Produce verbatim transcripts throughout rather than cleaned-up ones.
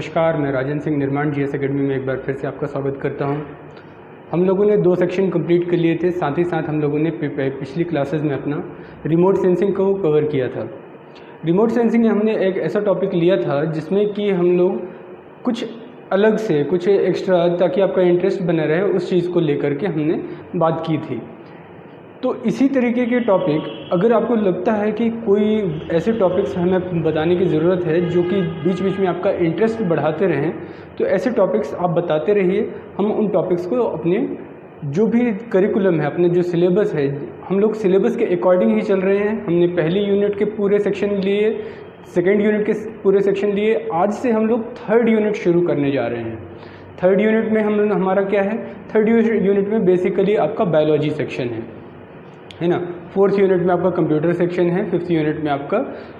नमस्कार, मैं राजन सिंह निर्माण जीएस एकेडमी में एक बार फिर से आपका स्वागत करता हूं। हम लोगों ने दो सेक्शन कंप्लीट कर लिए थे, साथ ही साथ हम लोगों ने पिछली क्लासेस में अपना रिमोट सेंसिंग को कवर किया था। रिमोट सेंसिंग में हमने एक ऐसा टॉपिक लिया था जिसमें कि हम लोग कुछ अलग से कुछ एक्स्ट्रा, ताकि आपका इंटरेस्ट बना रहे, उस चीज़ को लेकर के हमने बात की थी। तो इसी तरीके के टॉपिक अगर आपको लगता है कि कोई ऐसे टॉपिक्स हमें बताने की ज़रूरत है जो कि बीच बीच में आपका इंटरेस्ट बढ़ाते रहें, तो ऐसे टॉपिक्स आप बताते रहिए। हम उन टॉपिक्स को अपने जो भी करिकुलम है, अपने जो सिलेबस है, हम लोग सिलेबस के अकॉर्डिंग ही चल रहे हैं। हमने पहले यूनिट के पूरे सेक्शन लिए, सेकेंड यूनिट के पूरे सेक्शन लिए, आज से हम लोग थर्ड यूनिट शुरू करने जा रहे हैं। थर्ड यूनिट में हम हमारा क्या है, थर्ड यूनिट में बेसिकली आपका बायोलॉजी सेक्शन है है ना। फोर्थ यूनिट में आपका कंप्यूटर सेक्शन है, फिफ्थ यूनिट में आपका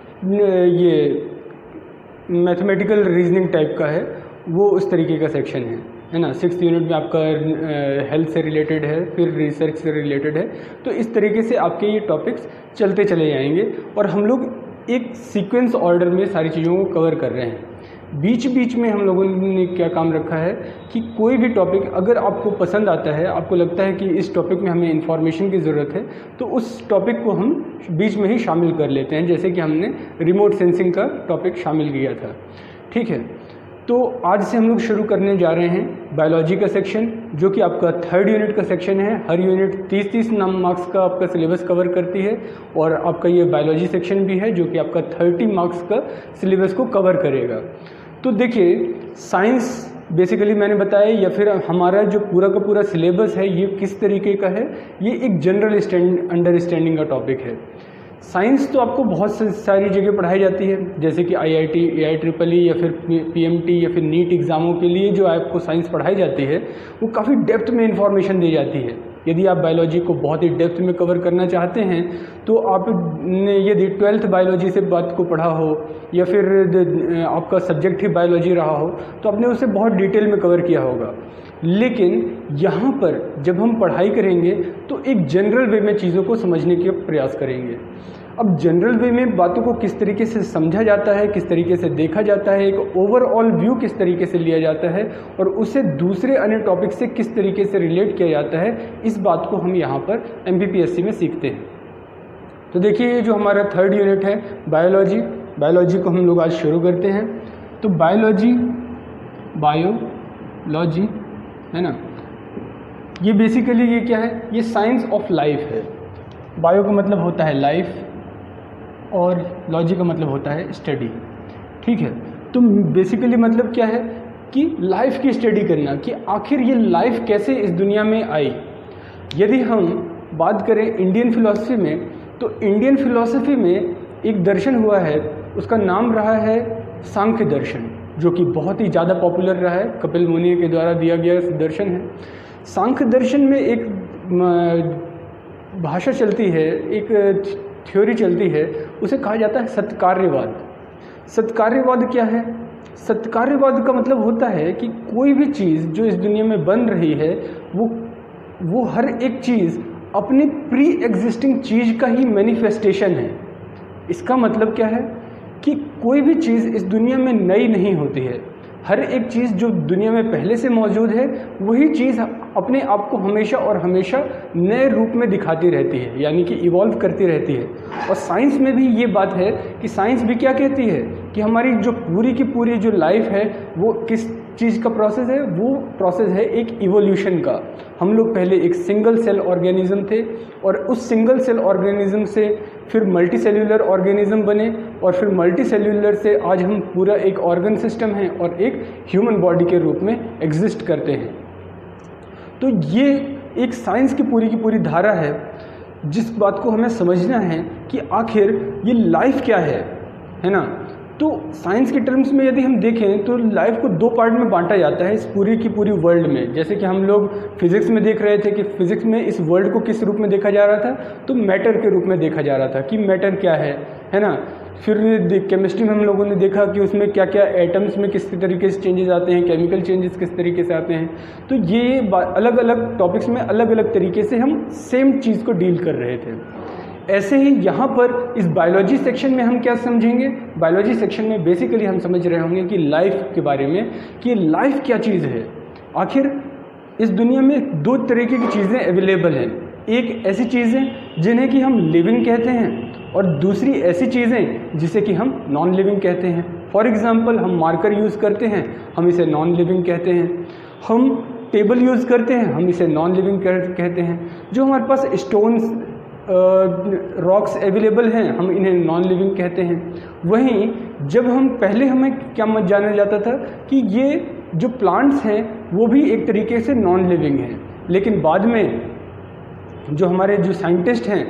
ये मैथमेटिकल रीजनिंग टाइप का है, वो उस तरीके का सेक्शन है है ना। सिक्स्थ यूनिट में आपका हेल्थ से रिलेटेड है, फिर रिसर्च से रिलेटेड है। तो इस तरीके से आपके ये टॉपिक्स चलते चले जाएंगे और हम लोग एक सीक्वेंस ऑर्डर में सारी चीज़ों को कवर कर रहे हैं। बीच बीच में हम लोगों ने क्या काम रखा है कि कोई भी टॉपिक अगर आपको पसंद आता है, आपको लगता है कि इस टॉपिक में हमें इन्फॉर्मेशन की ज़रूरत है, तो उस टॉपिक को हम बीच में ही शामिल कर लेते हैं। जैसे कि हमने रिमोट सेंसिंग का टॉपिक शामिल किया था, ठीक है। तो आज से हम लोग शुरू करने जा रहे हैं बायोलॉजी का सेक्शन, जो कि आपका थर्ड यूनिट का सेक्शन है। हर यूनिट तीस तीस नाम मार्क्स का आपका सिलेबस कवर करती है और आपका ये बायोलॉजी सेक्शन भी है जो कि आपका थर्टी मार्क्स का सिलेबस को कवर करेगा। तो देखिए, साइंस बेसिकली मैंने बताया, या फिर हमारा जो पूरा का पूरा सिलेबस है ये किस तरीके का है, ये एक जनरल अंडरस्टैंडिंग का टॉपिक है। साइंस तो आपको बहुत सारी जगह पढ़ाई जाती है, जैसे कि आईआईटी, एआई ट्रिपल ई या फिर पीएमटी या फिर नीट एग्ज़ामों के लिए जो आपको साइंस पढ़ाई जाती है वो काफ़ी डेप्थ में इंफॉर्मेशन दी जाती है। यदि आप बायोलॉजी को बहुत ही डेप्थ में कवर करना चाहते हैं तो आपने यदि ट्वेल्थ बायोलॉजी से बात को पढ़ा हो या फिर आपका सब्जेक्ट ही बायोलॉजी रहा हो तो आपने उसे बहुत डिटेल में कवर किया होगा। लेकिन यहाँ पर जब हम पढ़ाई करेंगे तो एक जनरल वे में चीज़ों को समझने के प्रयास करेंगे। अब जनरल वे में बातों को किस तरीके से समझा जाता है, किस तरीके से देखा जाता है, एक ओवरऑल व्यू किस तरीके से लिया जाता है और उसे दूसरे अन्य टॉपिक से किस तरीके से रिलेट किया जाता है, इस बात को हम यहाँ पर एमपीपीएससी में सीखते हैं। तो देखिए, ये जो हमारा थर्ड यूनिट है बायोलॉजी, बायोलॉजी को हम लोग आज शुरू करते हैं। तो बायोलॉजी, बायोलॉजी है ना, ये बेसिकली ये क्या है, ये साइंस ऑफ लाइफ है। बायो का मतलब होता है लाइफ और लॉजी का मतलब होता है स्टडी, ठीक है। तो बेसिकली मतलब क्या है कि लाइफ की स्टडी करना, कि आखिर ये लाइफ कैसे इस दुनिया में आई। यदि हम बात करें इंडियन फिलॉसफी में, तो इंडियन फिलॉसफी में एक दर्शन हुआ है, उसका नाम रहा है सांख्य दर्शन, जो कि बहुत ही ज़्यादा पॉपुलर रहा है, कपिल मुनि के द्वारा दिया गया दर्शन है। सांख्य दर्शन में एक भाषा चलती है, एक थ्योरी चलती है, उसे कहा जाता है सत्कार्यवाद। सत्कार्यवाद क्या है? सत्कार्यवाद का मतलब होता है कि कोई भी चीज़ जो इस दुनिया में बन रही है वो वो हर एक चीज़ अपनी प्री एग्जिस्टिंग चीज़ का ही मैनिफेस्टेशन है। इसका मतलब क्या है कि कोई भी चीज़ इस दुनिया में नई नहीं होती है। हर एक चीज़ जो दुनिया में पहले से मौजूद है वही चीज़ अपने आप को हमेशा और हमेशा नए रूप में दिखाती रहती है, यानी कि इवॉल्व करती रहती है। और साइंस में भी ये बात है कि साइंस भी क्या कहती है कि हमारी जो पूरी की पूरी जो लाइफ है वो किस चीज़ का प्रोसेस है, वो प्रोसेस है एक इवोल्यूशन का। हम लोग पहले एक सिंगल सेल ऑर्गेनिज्म थे और उस सिंगल सेल ऑर्गेनिज्म से फिर मल्टी सेल्यूलर ऑर्गेनिज्म बने और फिर मल्टी सेल्यूलर से आज हम पूरा एक ऑर्गन सिस्टम हैं और एक ह्यूमन बॉडी के रूप में एग्जिस्ट करते हैं। तो ये एक साइंस की पूरी की पूरी धारा है जिस बात को हमें समझना है कि आखिर ये लाइफ क्या है है ना। तो साइंस के टर्म्स में यदि हम देखें तो लाइफ को दो पार्ट में बांटा जाता है इस पूरी की पूरी वर्ल्ड में। जैसे कि हम लोग फिजिक्स में देख रहे थे कि फिजिक्स में इस वर्ल्ड को किस रूप में देखा जा रहा था, तो मैटर के रूप में देखा जा रहा था कि मैटर क्या है है ना। फिर केमिस्ट्री में हम लोगों ने देखा कि उसमें क्या क्या एटम्स में किस तरीके से चेंजेस आते हैं, केमिकल चेंजेस किस तरीके से आते हैं। तो ये अलग अलग टॉपिक्स में अलग अलग तरीके से हम सेम चीज़ को डील कर रहे थे। ऐसे ही यहाँ पर इस बायोलॉजी सेक्शन में हम क्या समझेंगे, बायोलॉजी सेक्शन में बेसिकली हम समझ रहे होंगे कि लाइफ के बारे में, कि लाइफ क्या चीज़ है। आखिर इस दुनिया में दो तरीके की चीज़ें अवेलेबल हैं, एक ऐसी चीज़ें जिन्हें कि हम लिविंग कहते हैं और दूसरी ऐसी चीज़ें जिसे कि हम नॉन लिविंग कहते हैं। फॉर एग्ज़ाम्पल हम मार्कर यूज़ करते हैं, हम इसे नॉन लिविंग कहते हैं। हम टेबल यूज़ करते हैं, हम इसे नॉन लिविंग कहते हैं। जो हमारे पास स्टोन्स रॉक्स अवेलेबल हैं, हम इन्हें नॉन लिविंग कहते हैं। वहीं जब हम पहले हमें क्या मत जाना जाता था कि ये जो प्लांट्स हैं वो भी एक तरीके से नॉन लिविंग हैं, लेकिन बाद में जो हमारे जो साइंटिस्ट हैं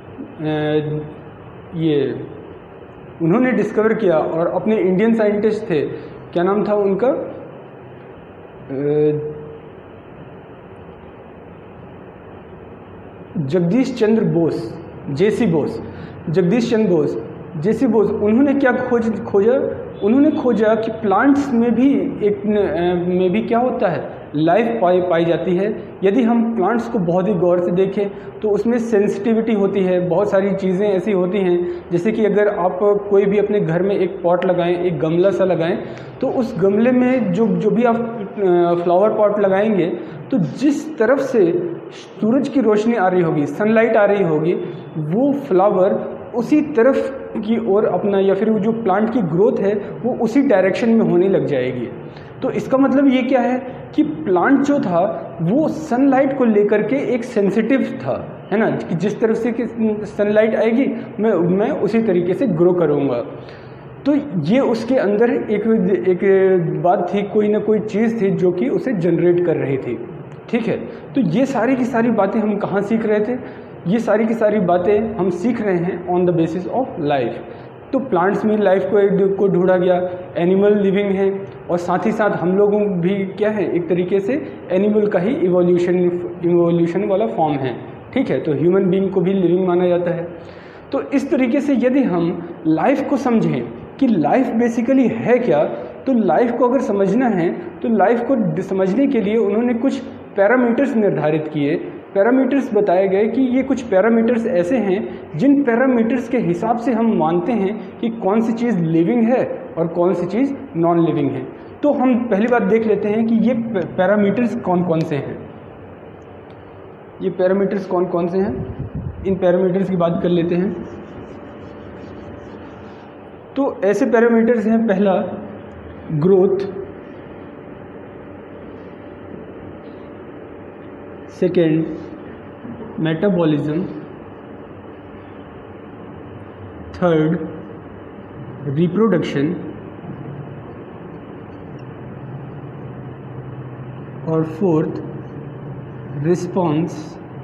ये उन्होंने डिस्कवर किया, और अपने इंडियन साइंटिस्ट थे, क्या नाम था उनका, जगदीश चंद्र बोस, जेसी बोस, जगदीश चंद्र बोस, जेसी बोस, उन्होंने क्या खोज खोजा उन्होंने खोजा कि प्लांट्स में भी एक में भी क्या होता है, लाइफ पाई पाई जाती है। यदि हम प्लांट्स को बहुत ही गौर से देखें तो उसमें सेंसिटिविटी होती है, बहुत सारी चीज़ें ऐसी होती हैं, जैसे कि अगर आप कोई भी अपने घर में एक पॉट लगाएं, एक गमला सा लगाएं, तो उस गमले में जो जो भी आप फ्लावर पॉट लगाएंगे तो जिस तरफ से सूरज की रोशनी आ रही होगी, सनलाइट आ रही होगी, वो फ्लावर उसी तरफ की ओर अपना, या फिर वो जो प्लांट की ग्रोथ है वो उसी डायरेक्शन में होने लग जाएगी। तो इसका मतलब ये क्या है कि प्लांट जो था वो सनलाइट को लेकर के एक सेंसिटिव था, है ना, कि जिस तरफ से कि सनलाइट आएगी मैं मैं उसी तरीके से ग्रो करूँगा। तो ये उसके अंदर एक एक बात थी, कोई ना कोई चीज़ थी जो कि उसे जनरेट कर रही थी। ठीक है, तो ये सारी की सारी बातें हम कहाँ सीख रहे थे, ये सारी की सारी बातें हम सीख रहे हैं on the basis of life. तो प्लांट्स में लाइफ को एक को ढूंढा गया, एनिमल लिविंग है, और साथ ही साथ हम लोगों भी क्या है, एक तरीके से एनिमल का ही इवोल्यूशन इवोल्यूशन वाला फॉर्म है। ठीक है, तो ह्यूमन बीइंग को भी लिविंग माना जाता है। तो इस तरीके से यदि हम लाइफ को समझें कि लाइफ बेसिकली है क्या, तो लाइफ को अगर समझना है तो लाइफ को समझने के लिए उन्होंने कुछ पैरामीटर्स निर्धारित किए। पैरामीटर्स बताए गए कि ये कुछ पैरामीटर्स ऐसे हैं जिन पैरामीटर्स के हिसाब से हम मानते हैं कि कौन सी चीज़ लिविंग है और कौन सी चीज़ नॉन लिविंग है। तो हम पहली बात देख लेते हैं कि ये पैरामीटर्स कौन कौन से हैं। ये पैरामीटर्स कौन कौन से हैं, इन पैरामीटर्स की बात कर लेते हैं। तो ऐसे पैरामीटर्स हैं, पहला growth, second metabolism, third reproduction, और फोर्थ रिस्पॉन्स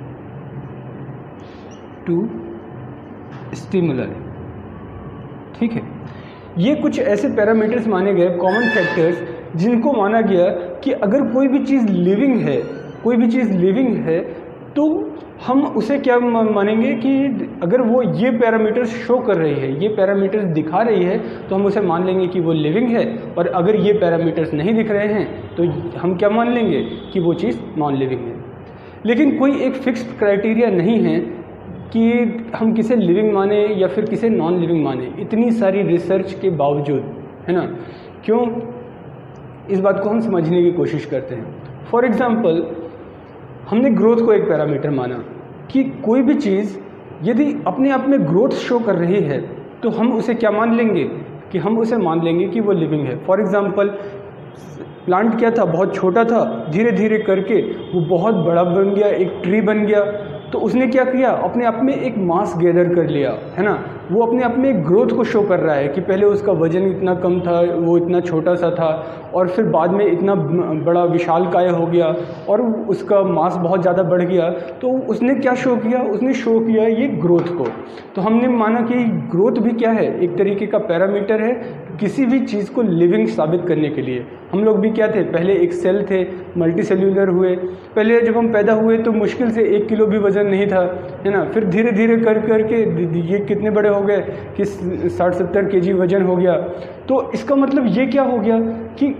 टू स्टिमुलर। ठीक है, ये कुछ ऐसे पैरामीटर्स माने गए, कॉमन फैक्टर्स, जिनको माना गया कि अगर कोई भी चीज़ लिविंग है कोई भी चीज़ लिविंग है तो हम उसे क्या मानेंगे कि अगर वो ये पैरामीटर्स शो कर रही है, ये पैरामीटर्स दिखा रही है, तो हम उसे मान लेंगे कि वो लिविंग है। और अगर ये पैरामीटर्स नहीं दिख रहे हैं तो हम क्या मान लेंगे कि वो चीज़ नॉन लिविंग है। लेकिन कोई एक फिक्स्ड क्राइटेरिया नहीं है कि हम किसे लिविंग माने या फिर किसे नॉन लिविंग माने, इतनी सारी रिसर्च के बावजूद, है ना। क्यों, इस बात को हम समझने की कोशिश करते हैं। फॉर एग्ज़ाम्पल, हमने ग्रोथ को एक पैरामीटर माना कि कोई भी चीज़ यदि अपने आप में ग्रोथ शो कर रही है तो हम उसे क्या मान लेंगे कि हम उसे मान लेंगे कि वो लिविंग है। फॉर एग्ज़ाम्पल, प्लांट क्या था, बहुत छोटा था, धीरे धीरे करके वो बहुत बड़ा बन गया, एक ट्री बन गया। तो उसने क्या किया, अपने आप में एक मास गैदर कर लिया, है ना। वो अपने आप में ग्रोथ को शो कर रहा है कि पहले उसका वजन इतना कम था, वो इतना छोटा सा था, और फिर बाद में इतना बड़ा विशालकाय हो गया और उसका मास बहुत ज़्यादा बढ़ गया। तो उसने क्या शो किया, उसने शो किया ये ग्रोथ को। तो हमने माना कि ग्रोथ भी क्या है, एक तरीके का पैरामीटर है किसी भी चीज़ को लिविंग साबित करने के लिए। हम लोग भी क्या थे, पहले एक सेल थे, मल्टी सेल्यूलर हुए। पहले जब हम पैदा हुए तो मुश्किल से एक किलो भी वजन नहीं था, है ना। फिर धीरे धीरे कर करके ये कितने बड़े हो गए कि साठ सत्तर के जी वजन हो गया। तो इसका मतलब ये क्या हो गया कि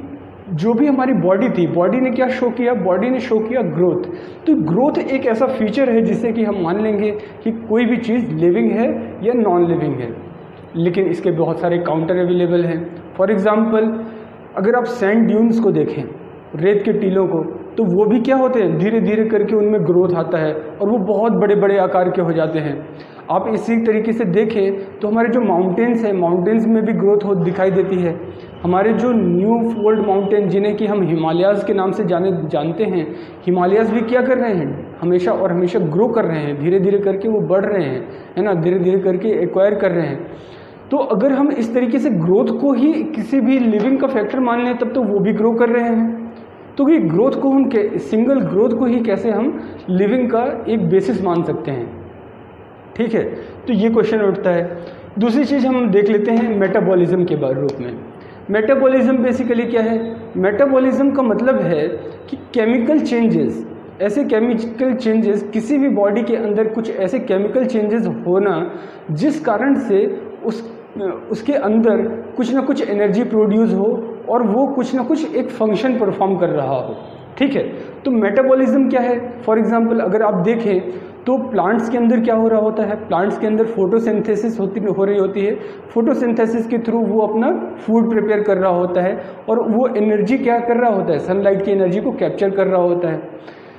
जो भी हमारी बॉडी थी, बॉडी ने क्या शो किया, बॉडी ने शो किया ग्रोथ। तो ग्रोथ एक ऐसा फीचर है जिससे कि हम मान लेंगे कि कोई भी चीज़ लिविंग है या नॉन लिविंग है। लेकिन इसके बहुत सारे काउंटर अवेलेबल हैं। फॉर एग्जांपल अगर आप सैंड ड्यून्स को देखें, रेत के टीलों को, तो वो भी क्या होते हैं, धीरे धीरे करके उनमें ग्रोथ आता है और वो बहुत बड़े बड़े आकार के हो जाते हैं। आप इसी तरीके से देखें तो हमारे जो माउंटेन्स हैं, माउंटेन्स में भी ग्रोथ हो दिखाई देती है। हमारे जो न्यू फोल्ड माउंटेन, जिन्हें कि हम हिमालयाज़ के नाम से जाने जानते हैं, हिमालयाज़ भी क्या कर रहे हैं, हमेशा और हमेशा ग्रो कर रहे हैं, धीरे धीरे करके वो बढ़ रहे हैं, है ना, धीरे धीरे करके एक्वायर कर रहे हैं। तो अगर हम इस तरीके से ग्रोथ को ही किसी भी लिविंग का फैक्टर मान लें, तब तो वो भी ग्रो कर रहे हैं। तो ये ग्रोथ को हम सिंगल ग्रोथ को ही कैसे हम लिविंग का एक बेसिस मान सकते हैं, ठीक है। तो ये क्वेश्चन उठता है। दूसरी चीज़ हम देख लेते हैं मेटाबॉलिज्म के बारे रूप में। मेटाबॉलिज्म बेसिकली क्या है, मेटाबॉलिज्म का मतलब है कि केमिकल चेंजेस, ऐसे केमिकल चेंजेस, किसी भी बॉडी के अंदर कुछ ऐसे केमिकल चेंजेस होना जिस कारण से उस उसके अंदर कुछ ना कुछ एनर्जी प्रोड्यूस हो और वो कुछ ना कुछ एक फंक्शन परफॉर्म कर रहा हो, ठीक है। तो मेटाबॉलिज्म क्या है, फॉर एग्जांपल अगर आप देखें तो प्लांट्स के अंदर क्या हो रहा होता है, प्लांट्स के अंदर फोटोसिंथेसिस होती हो रही होती है। फोटोसिंथेसिस के थ्रू वो अपना फूड प्रिपेयर कर रहा होता है और वो एनर्जी क्या कर रहा होता है, सनलाइट की एनर्जी को कैप्चर कर रहा होता है।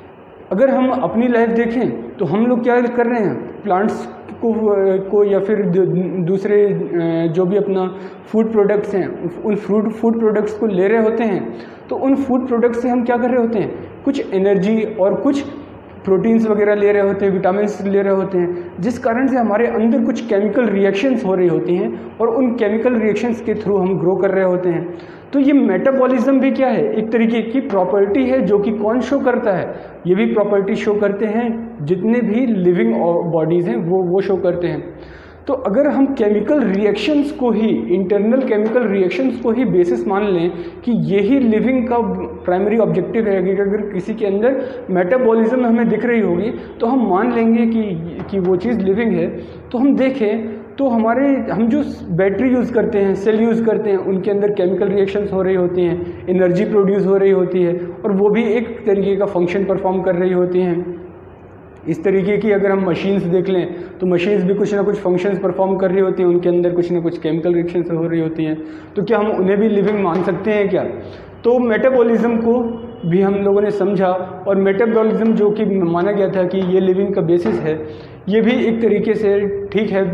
अगर हम अपनी लाइफ देखें तो हम लोग क्या कर रहे हैं, प्लांट्स को को या फिर दूसरे जो भी अपना फूड प्रोडक्ट्स हैं, उन फूड फूड प्रोडक्ट्स को ले रहे होते हैं। तो उन फूड प्रोडक्ट्स से हम क्या कर रहे होते हैं, कुछ एनर्जी और कुछ प्रोटीन्स वगैरह ले रहे होते हैं, विटामिन्स ले रहे होते हैं, जिस कारण से हमारे अंदर कुछ केमिकल रिएक्शंस हो रही होती हैं और उन केमिकल रिएक्शंस के थ्रू हम ग्रो कर रहे होते हैं। तो ये मेटाबॉलिज्म भी क्या है, एक तरीके की प्रॉपर्टी है जो कि कौन शो करता है, ये भी प्रॉपर्टी शो करते हैं जितने भी लिविंग बॉडीज़ हैं वो वो शो करते हैं। तो अगर हम केमिकल रिएक्शंस को ही, इंटरनल केमिकल रिएक्शंस को ही बेसिस मान लें कि यही लिविंग का प्राइमरी ऑब्जेक्टिव है, कि अगर किसी के अंदर मेटाबॉलिज्म हमें दिख रही होगी तो हम मान लेंगे कि कि वो चीज़ लिविंग है। तो हम देखें तो हमारे हम जो बैटरी यूज़ करते हैं, सेल यूज़ करते हैं, उनके अंदर केमिकल रिएक्शंस हो रही होती हैं, एनर्जी प्रोड्यूस हो रही होती है और वो भी एक तरीके का फंक्शन परफॉर्म कर रही होती हैं। इस तरीके की अगर हम मशीन्स देख लें तो मशीन्स भी कुछ ना कुछ फंक्शंस परफॉर्म कर रही होती हैं, उनके अंदर कुछ ना कुछ केमिकल रिएक्शंस हो रही होती हैं। तो क्या हम उन्हें भी लिविंग मान सकते हैं क्या? तो मेटाबॉलिज्म को भी हम लोगों ने समझा और मेटाबॉलिज्म जो कि माना गया था कि ये लिविंग का बेसिस है, ये भी एक तरीके से ठीक है,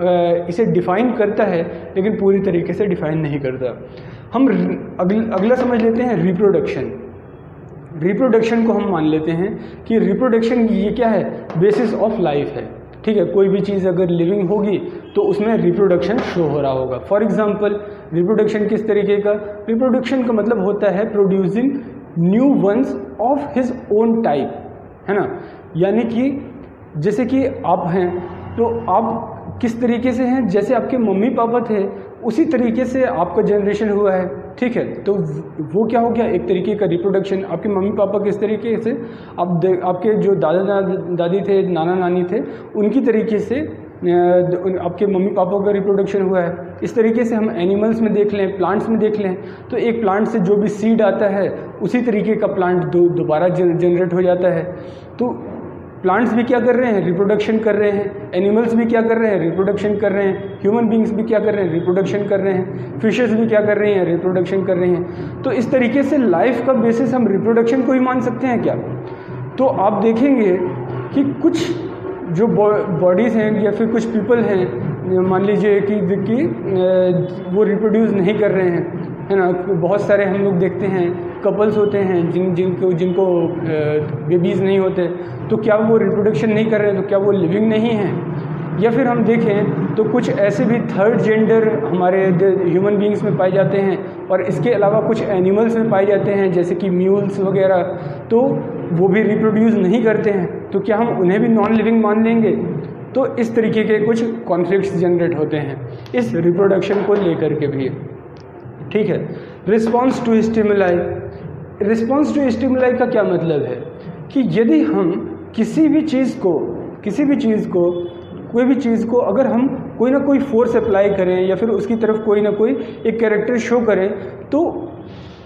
इसे डिफ़ाइन करता है लेकिन पूरी तरीके से डिफ़ाइन नहीं करता। हम अगल, अगला समझ लेते हैं रिप्रोडक्शन। रिप्रोडक्शन को हम मान लेते हैं कि रिप्रोडक्शन ये क्या है, बेसिस ऑफ लाइफ है, ठीक है। कोई भी चीज़ अगर लिविंग होगी तो उसमें रिप्रोडक्शन शो हो रहा होगा। फॉर एग्जांपल रिप्रोडक्शन किस तरीके का, रिप्रोडक्शन का मतलब होता है producing new ones of his own type, है ना। यानी कि जैसे कि आप हैं तो आप किस तरीके से हैं, जैसे आपके मम्मी पापा थे उसी तरीके से आपका जनरेशन हुआ है, ठीक है। तो वो क्या हो गया, एक तरीके का रिप्रोडक्शन। आपके मम्मी पापा किस तरीके से, आप आपके जो दादा दादी थे, नाना नानी थे, उनकी तरीके से आपके मम्मी पापा का रिप्रोडक्शन हुआ है। इस तरीके से हम एनिमल्स में देख लें, प्लांट्स में देख लें तो एक प्लांट से जो भी सीड आता है उसी तरीके का प्लांट दो दोबारा जनरेट हो जाता है। तो प्लांट्स भी क्या कर रहे हैं, रिप्रोडक्शन कर रहे हैं, एनिमल्स भी क्या कर रहे हैं, रिप्रोडक्शन कर रहे हैं, ह्यूमन बींग्स भी क्या कर रहे हैं, रिप्रोडक्शन कर रहे हैं, फिशेस भी क्या कर रही हैं, रिप्रोडक्शन कर रही हैं। तो इस तरीके से लाइफ का बेसिस हम रिप्रोडक्शन को ही मान सकते हैं क्या? तो आप देखेंगे कि कुछ जो बॉडीज़ हैं या फिर कुछ पीपल हैं, मान लीजिए कि, कि वो रिप्रोड्यूस नहीं कर रहे हैं, है ना। बहुत सारे हम लोग देखते हैं कपल्स होते हैं जिन जिनको जिनको बेबीज़ नहीं होते, तो क्या वो रिप्रोडक्शन नहीं कर रहे हैं, तो क्या वो लिविंग नहीं है? या फिर हम देखें तो कुछ ऐसे भी थर्ड जेंडर हमारे ह्यूमन बींग्स में पाए जाते हैं और इसके अलावा कुछ एनिमल्स में पाए जाते हैं जैसे कि म्यूल्स वगैरह, तो वो भी रिप्रोड्यूस नहीं करते हैं, तो क्या हम उन्हें भी नॉन लिविंग मान लेंगे? तो इस तरीके के कुछ कॉन्फ्लिक्ट्स जनरेट होते हैं इस रिप्रोडक्शन को लेकर के भी, ठीक है। Response to stimuli, response to stimuli का क्या मतलब है कि यदि हम किसी भी चीज़ को किसी भी चीज़ को कोई भी चीज़ को अगर हम कोई ना कोई फोर्स अप्लाई करें या फिर उसकी तरफ कोई ना कोई एक कैरेक्टर शो करें, तो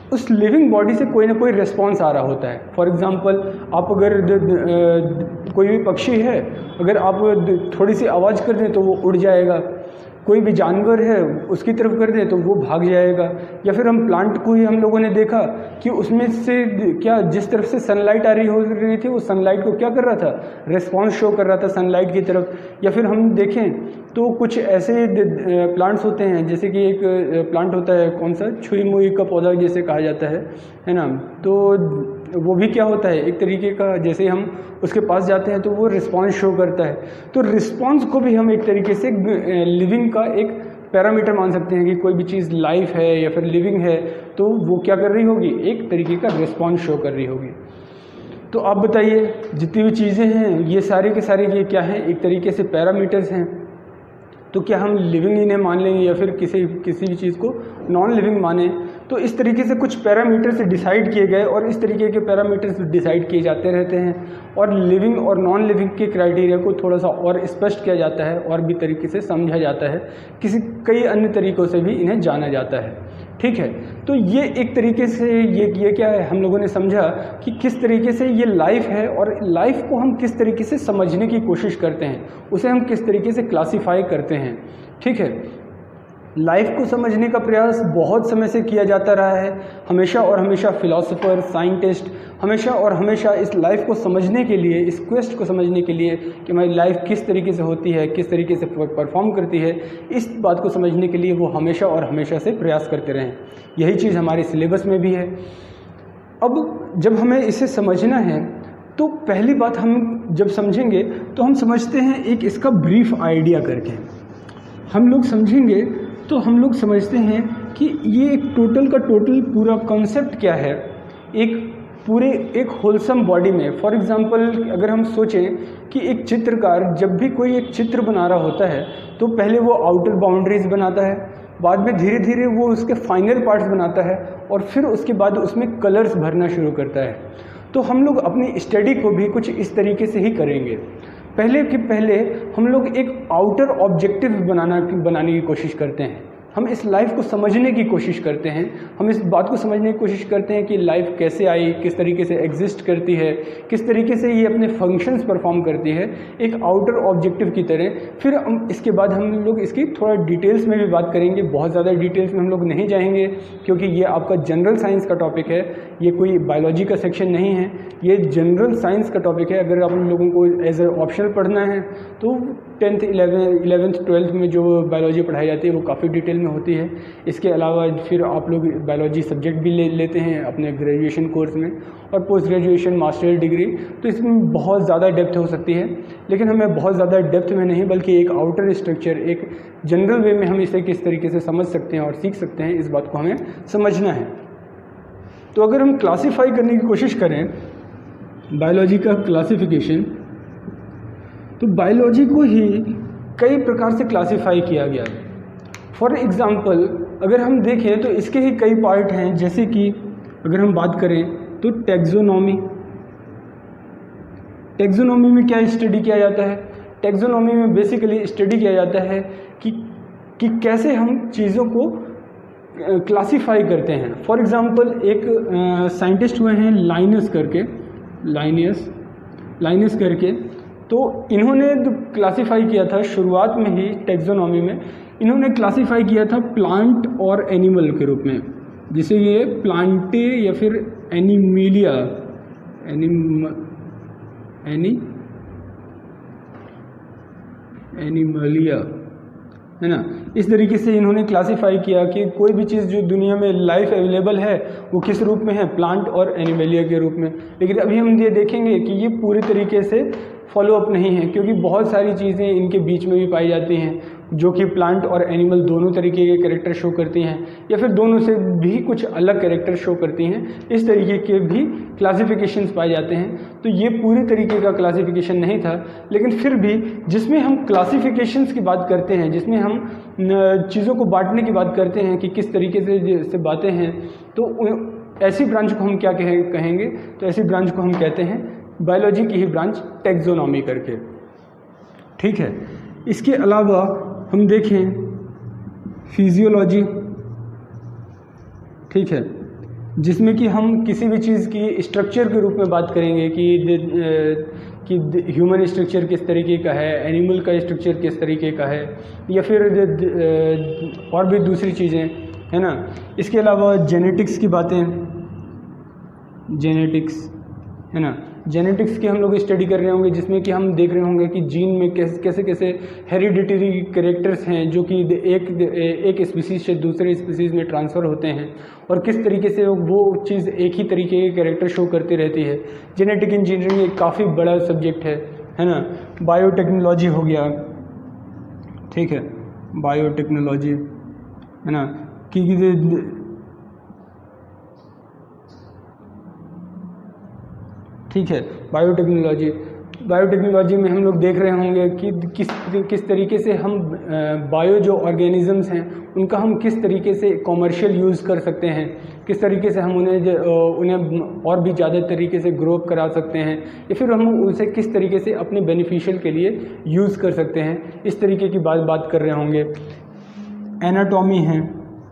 उस लिविंग बॉडी से कोई ना कोई रिस्पॉन्स आ रहा होता है। फॉर एग्ज़ाम्पल आप अगर द, द, कोई भी पक्षी है, अगर आप थोड़ी सी आवाज़ कर दें तो वो उड़ जाएगा। कोई भी जानवर है उसकी तरफ कर दें तो वो भाग जाएगा। या फिर हम प्लांट को ही हम लोगों ने देखा कि उसमें से क्या जिस तरफ से सनलाइट आ रही हो रही थी वो सनलाइट को क्या कर रहा था, रिस्पॉन्स शो कर रहा था सनलाइट की तरफ। या फिर हम देखें तो कुछ ऐसे प्लांट्स होते हैं, जैसे कि एक प्लांट होता है कौन सा, छुई मुई का पौधा जैसे कहा जाता है है ना। तो वो भी क्या होता है, एक तरीके का, जैसे हम उसके पास जाते हैं तो वो रिस्पॉन्स शो करता है। तो रिस्पॉन्स को भी हम एक तरीके से लिविंग का एक पैरामीटर मान सकते हैं कि कोई भी चीज़ लाइफ है या फिर लिविंग है तो वो क्या कर रही होगी, एक तरीके का रिस्पॉन्स शो कर रही होगी। तो आप बताइए, जितनी भी चीज़ें हैं ये सारे के सारे ये क्या हैं, एक तरीके से पैरामीटर्स हैं। तो क्या हम लिविंग इन्हें मान लेंगे या फिर किसी किसी भी चीज़ को नॉन लिविंग माने? तो इस तरीके से कुछ पैरामीटर्स डिसाइड किए गए और इस तरीके के पैरामीटर्स डिसाइड किए जाते रहते हैं और लिविंग और नॉन लिविंग के क्राइटेरिया को थोड़ा सा और स्पष्ट किया जाता है और भी तरीके से समझा जाता है, किसी कई अन्य तरीक़ों से भी इन्हें जाना जाता है। ठीक है, तो ये एक तरीके से ये ये क्या है, हम लोगों ने समझा कि किस तरीके से ये लाइफ है और लाइफ को हम किस तरीके से समझने की कोशिश करते हैं, उसे हम किस तरीके से क्लासीफाई करते हैं। ठीक है, लाइफ को समझने का प्रयास बहुत समय से किया जाता रहा है। हमेशा और हमेशा फिलोसोफर, साइंटिस्ट हमेशा और हमेशा इस लाइफ को समझने के लिए, इस क्वेस्ट को समझने के लिए कि हमारी लाइफ किस तरीके से होती है, किस तरीके से परफॉर्म करती है, इस बात को समझने के लिए वो हमेशा और हमेशा से प्रयास करते रहे। यही चीज़ हमारे सिलेबस में भी है। अब जब हमें इसे समझना है तो पहली बात हम जब समझेंगे तो हम समझते हैं एक इसका ब्रीफ आइडिया करके। हम लोग समझेंगे तो हम लोग समझते हैं कि ये एक टोटल का टोटल पूरा कॉन्सेप्ट क्या है एक पूरे एक होलसम बॉडी में। फॉर एग्जांपल अगर हम सोचें कि एक चित्रकार जब भी कोई एक चित्र बना रहा होता है तो पहले वो आउटर बाउंड्रीज बनाता है, बाद में धीरे धीरे वो उसके फाइनल पार्ट्स बनाता है और फिर उसके बाद उसमें कलर्स भरना शुरू करता है। तो हम लोग अपनी स्टडी को भी कुछ इस तरीके से ही करेंगे। पहले के पहले हम लोग एक आउटर ऑब्जेक्टिव बनाना बनाने की कोशिश करते हैं। हम इस लाइफ को समझने की कोशिश करते हैं, हम इस बात को समझने की कोशिश करते हैं कि लाइफ कैसे आई, किस तरीके से एग्जिस्ट करती है, किस तरीके से ये अपने फंक्शंस परफॉर्म करती है एक आउटर ऑब्जेक्टिव की तरह। फिर हम इसके बाद हम लोग इसकी थोड़ा डिटेल्स में भी बात करेंगे। बहुत ज़्यादा डिटेल्स में हम लोग नहीं जाएंगे क्योंकि ये आपका जनरल साइंस का टॉपिक है, ये कोई बायोलॉजी का सेक्शन नहीं है, ये जनरल साइंस का टॉपिक है। अगर आप लोगों को एज ए ऑप्शनल पढ़ना है तो टेंथ इलेवन इलेवेंथ ट्वेल्थ में जो बायोलॉजी पढ़ाई जाती है वो काफ़ी डिटेल में होती है। इसके अलावा फिर आप लोग बायोलॉजी सब्जेक्ट भी ले लेते हैं अपने ग्रेजुएशन कोर्स में और पोस्ट ग्रेजुएशन मास्टर डिग्री, तो इसमें बहुत ज़्यादा डेप्थ हो सकती है। लेकिन हमें बहुत ज़्यादा डेप्थ में नहीं बल्कि एक आउटर स्ट्रक्चर, एक जनरल वे में हम इसे किस तरीके से समझ सकते हैं और सीख सकते हैं, इस बात को हमें समझना है। तो अगर हम क्लासीफाई करने की कोशिश करें बायोलॉजी का क्लासिफिकेशन, तो बायोलॉजी को ही कई प्रकार से क्लासीफाई किया गया। फॉर एग्ज़ाम्पल अगर हम देखें तो इसके ही कई पार्ट हैं, जैसे कि अगर हम बात करें तो टैक्सोनॉमी। टैक्सोनॉमी में क्या स्टडी किया जाता है? टैक्सोनॉमी में बेसिकली स्टडी किया जाता है कि कि कैसे हम चीज़ों को क्लासीफाई करते हैं। फॉर एग्ज़ाम्पल एक साइंटिस्ट हुए हैं लाइनस करके, लाइनियस लाइनस करके, तो इन्होंने क्लासीफाई किया था शुरुआत में ही टैक्सोनॉमी में, इन्होंने क्लासीफाई किया था प्लांट और एनिमल के रूप में, जिसे ये प्लांटे या फिर एनिमिलिया एनिम एनी एनिमलिया है ना, इस तरीके से इन्होंने क्लासीफाई किया कि कोई भी चीज़ जो दुनिया में लाइफ अवेलेबल है वो किस रूप में है, प्लांट और एनिमलिया के रूप में। लेकिन अभी हम ये देखेंगे कि ये पूरी तरीके से फॉलो अप नहीं है क्योंकि बहुत सारी चीज़ें इनके बीच में भी पाई जाती हैं जो कि प्लांट और एनिमल दोनों तरीके के कैरेक्टर शो करती हैं या फिर दोनों से भी कुछ अलग कैरेक्टर शो करती हैं। इस तरीके के भी क्लासिफिकेशंस पाए जाते हैं। तो ये पूरी तरीके का क्लासिफिकेशन नहीं था, लेकिन फिर भी जिसमें हम क्लासिफिकेशंस की बात करते हैं, जिसमें हम चीज़ों को बांटने की बात करते हैं कि किस तरीके से से बातें हैं, तो ऐसी ब्रांच को हम क्या कहे कहेंगे तो ऐसी ब्रांच को हम कहते हैं बायोलॉजी की ही ब्रांच टैक्सोनॉमी करके। ठीक है, इसके अलावा हम देखें फिजियोलॉजी। ठीक है, जिसमें कि हम किसी भी चीज़ की स्ट्रक्चर के रूप में बात करेंगे कि कि ह्यूमन स्ट्रक्चर किस तरीके का है, एनिमल का स्ट्रक्चर किस तरीके का है, या फिर और भी दूसरी चीज़ें, है ना। इसके अलावा जेनेटिक्स की बातें, जेनेटिक्स, है ना, जेनेटिक्स की हम लोग स्टडी कर रहे होंगे, जिसमें कि हम देख रहे होंगे कि जीन में कैसे कैसे कैसे हेरिडिटरी कैरेक्टर्स हैं जो कि एक एक स्पीसीज से दूसरे स्पीसीज में ट्रांसफ़र होते हैं, और किस तरीके से वो चीज़ एक ही तरीके के कैरेक्टर शो करती रहती है। जेनेटिक इंजीनियरिंग एक काफ़ी बड़ा सब्जेक्ट है है ना। बायोटेक्नोलॉजी हो गया, ठीक है, बायोटेक्नोलॉजी, है ना, कि ठीक है, बायोटेक्नोलॉजी बायोटेक्नोलॉजी में हम लोग देख रहे होंगे कि किस किस तरीके से हम बायो जो ऑर्गेनिजम्स हैं उनका हम किस तरीके से कॉमर्शियल यूज़ कर सकते हैं, किस तरीके से हम उन्हें उन्हें और भी ज़्यादा तरीके से ग्रो करा सकते हैं, या फिर हम उसे किस तरीके से अपने बेनिफिशियल के लिए यूज़ कर सकते हैं। इस तरीके की बात बात कर रहे होंगे। एनाटॉमी है,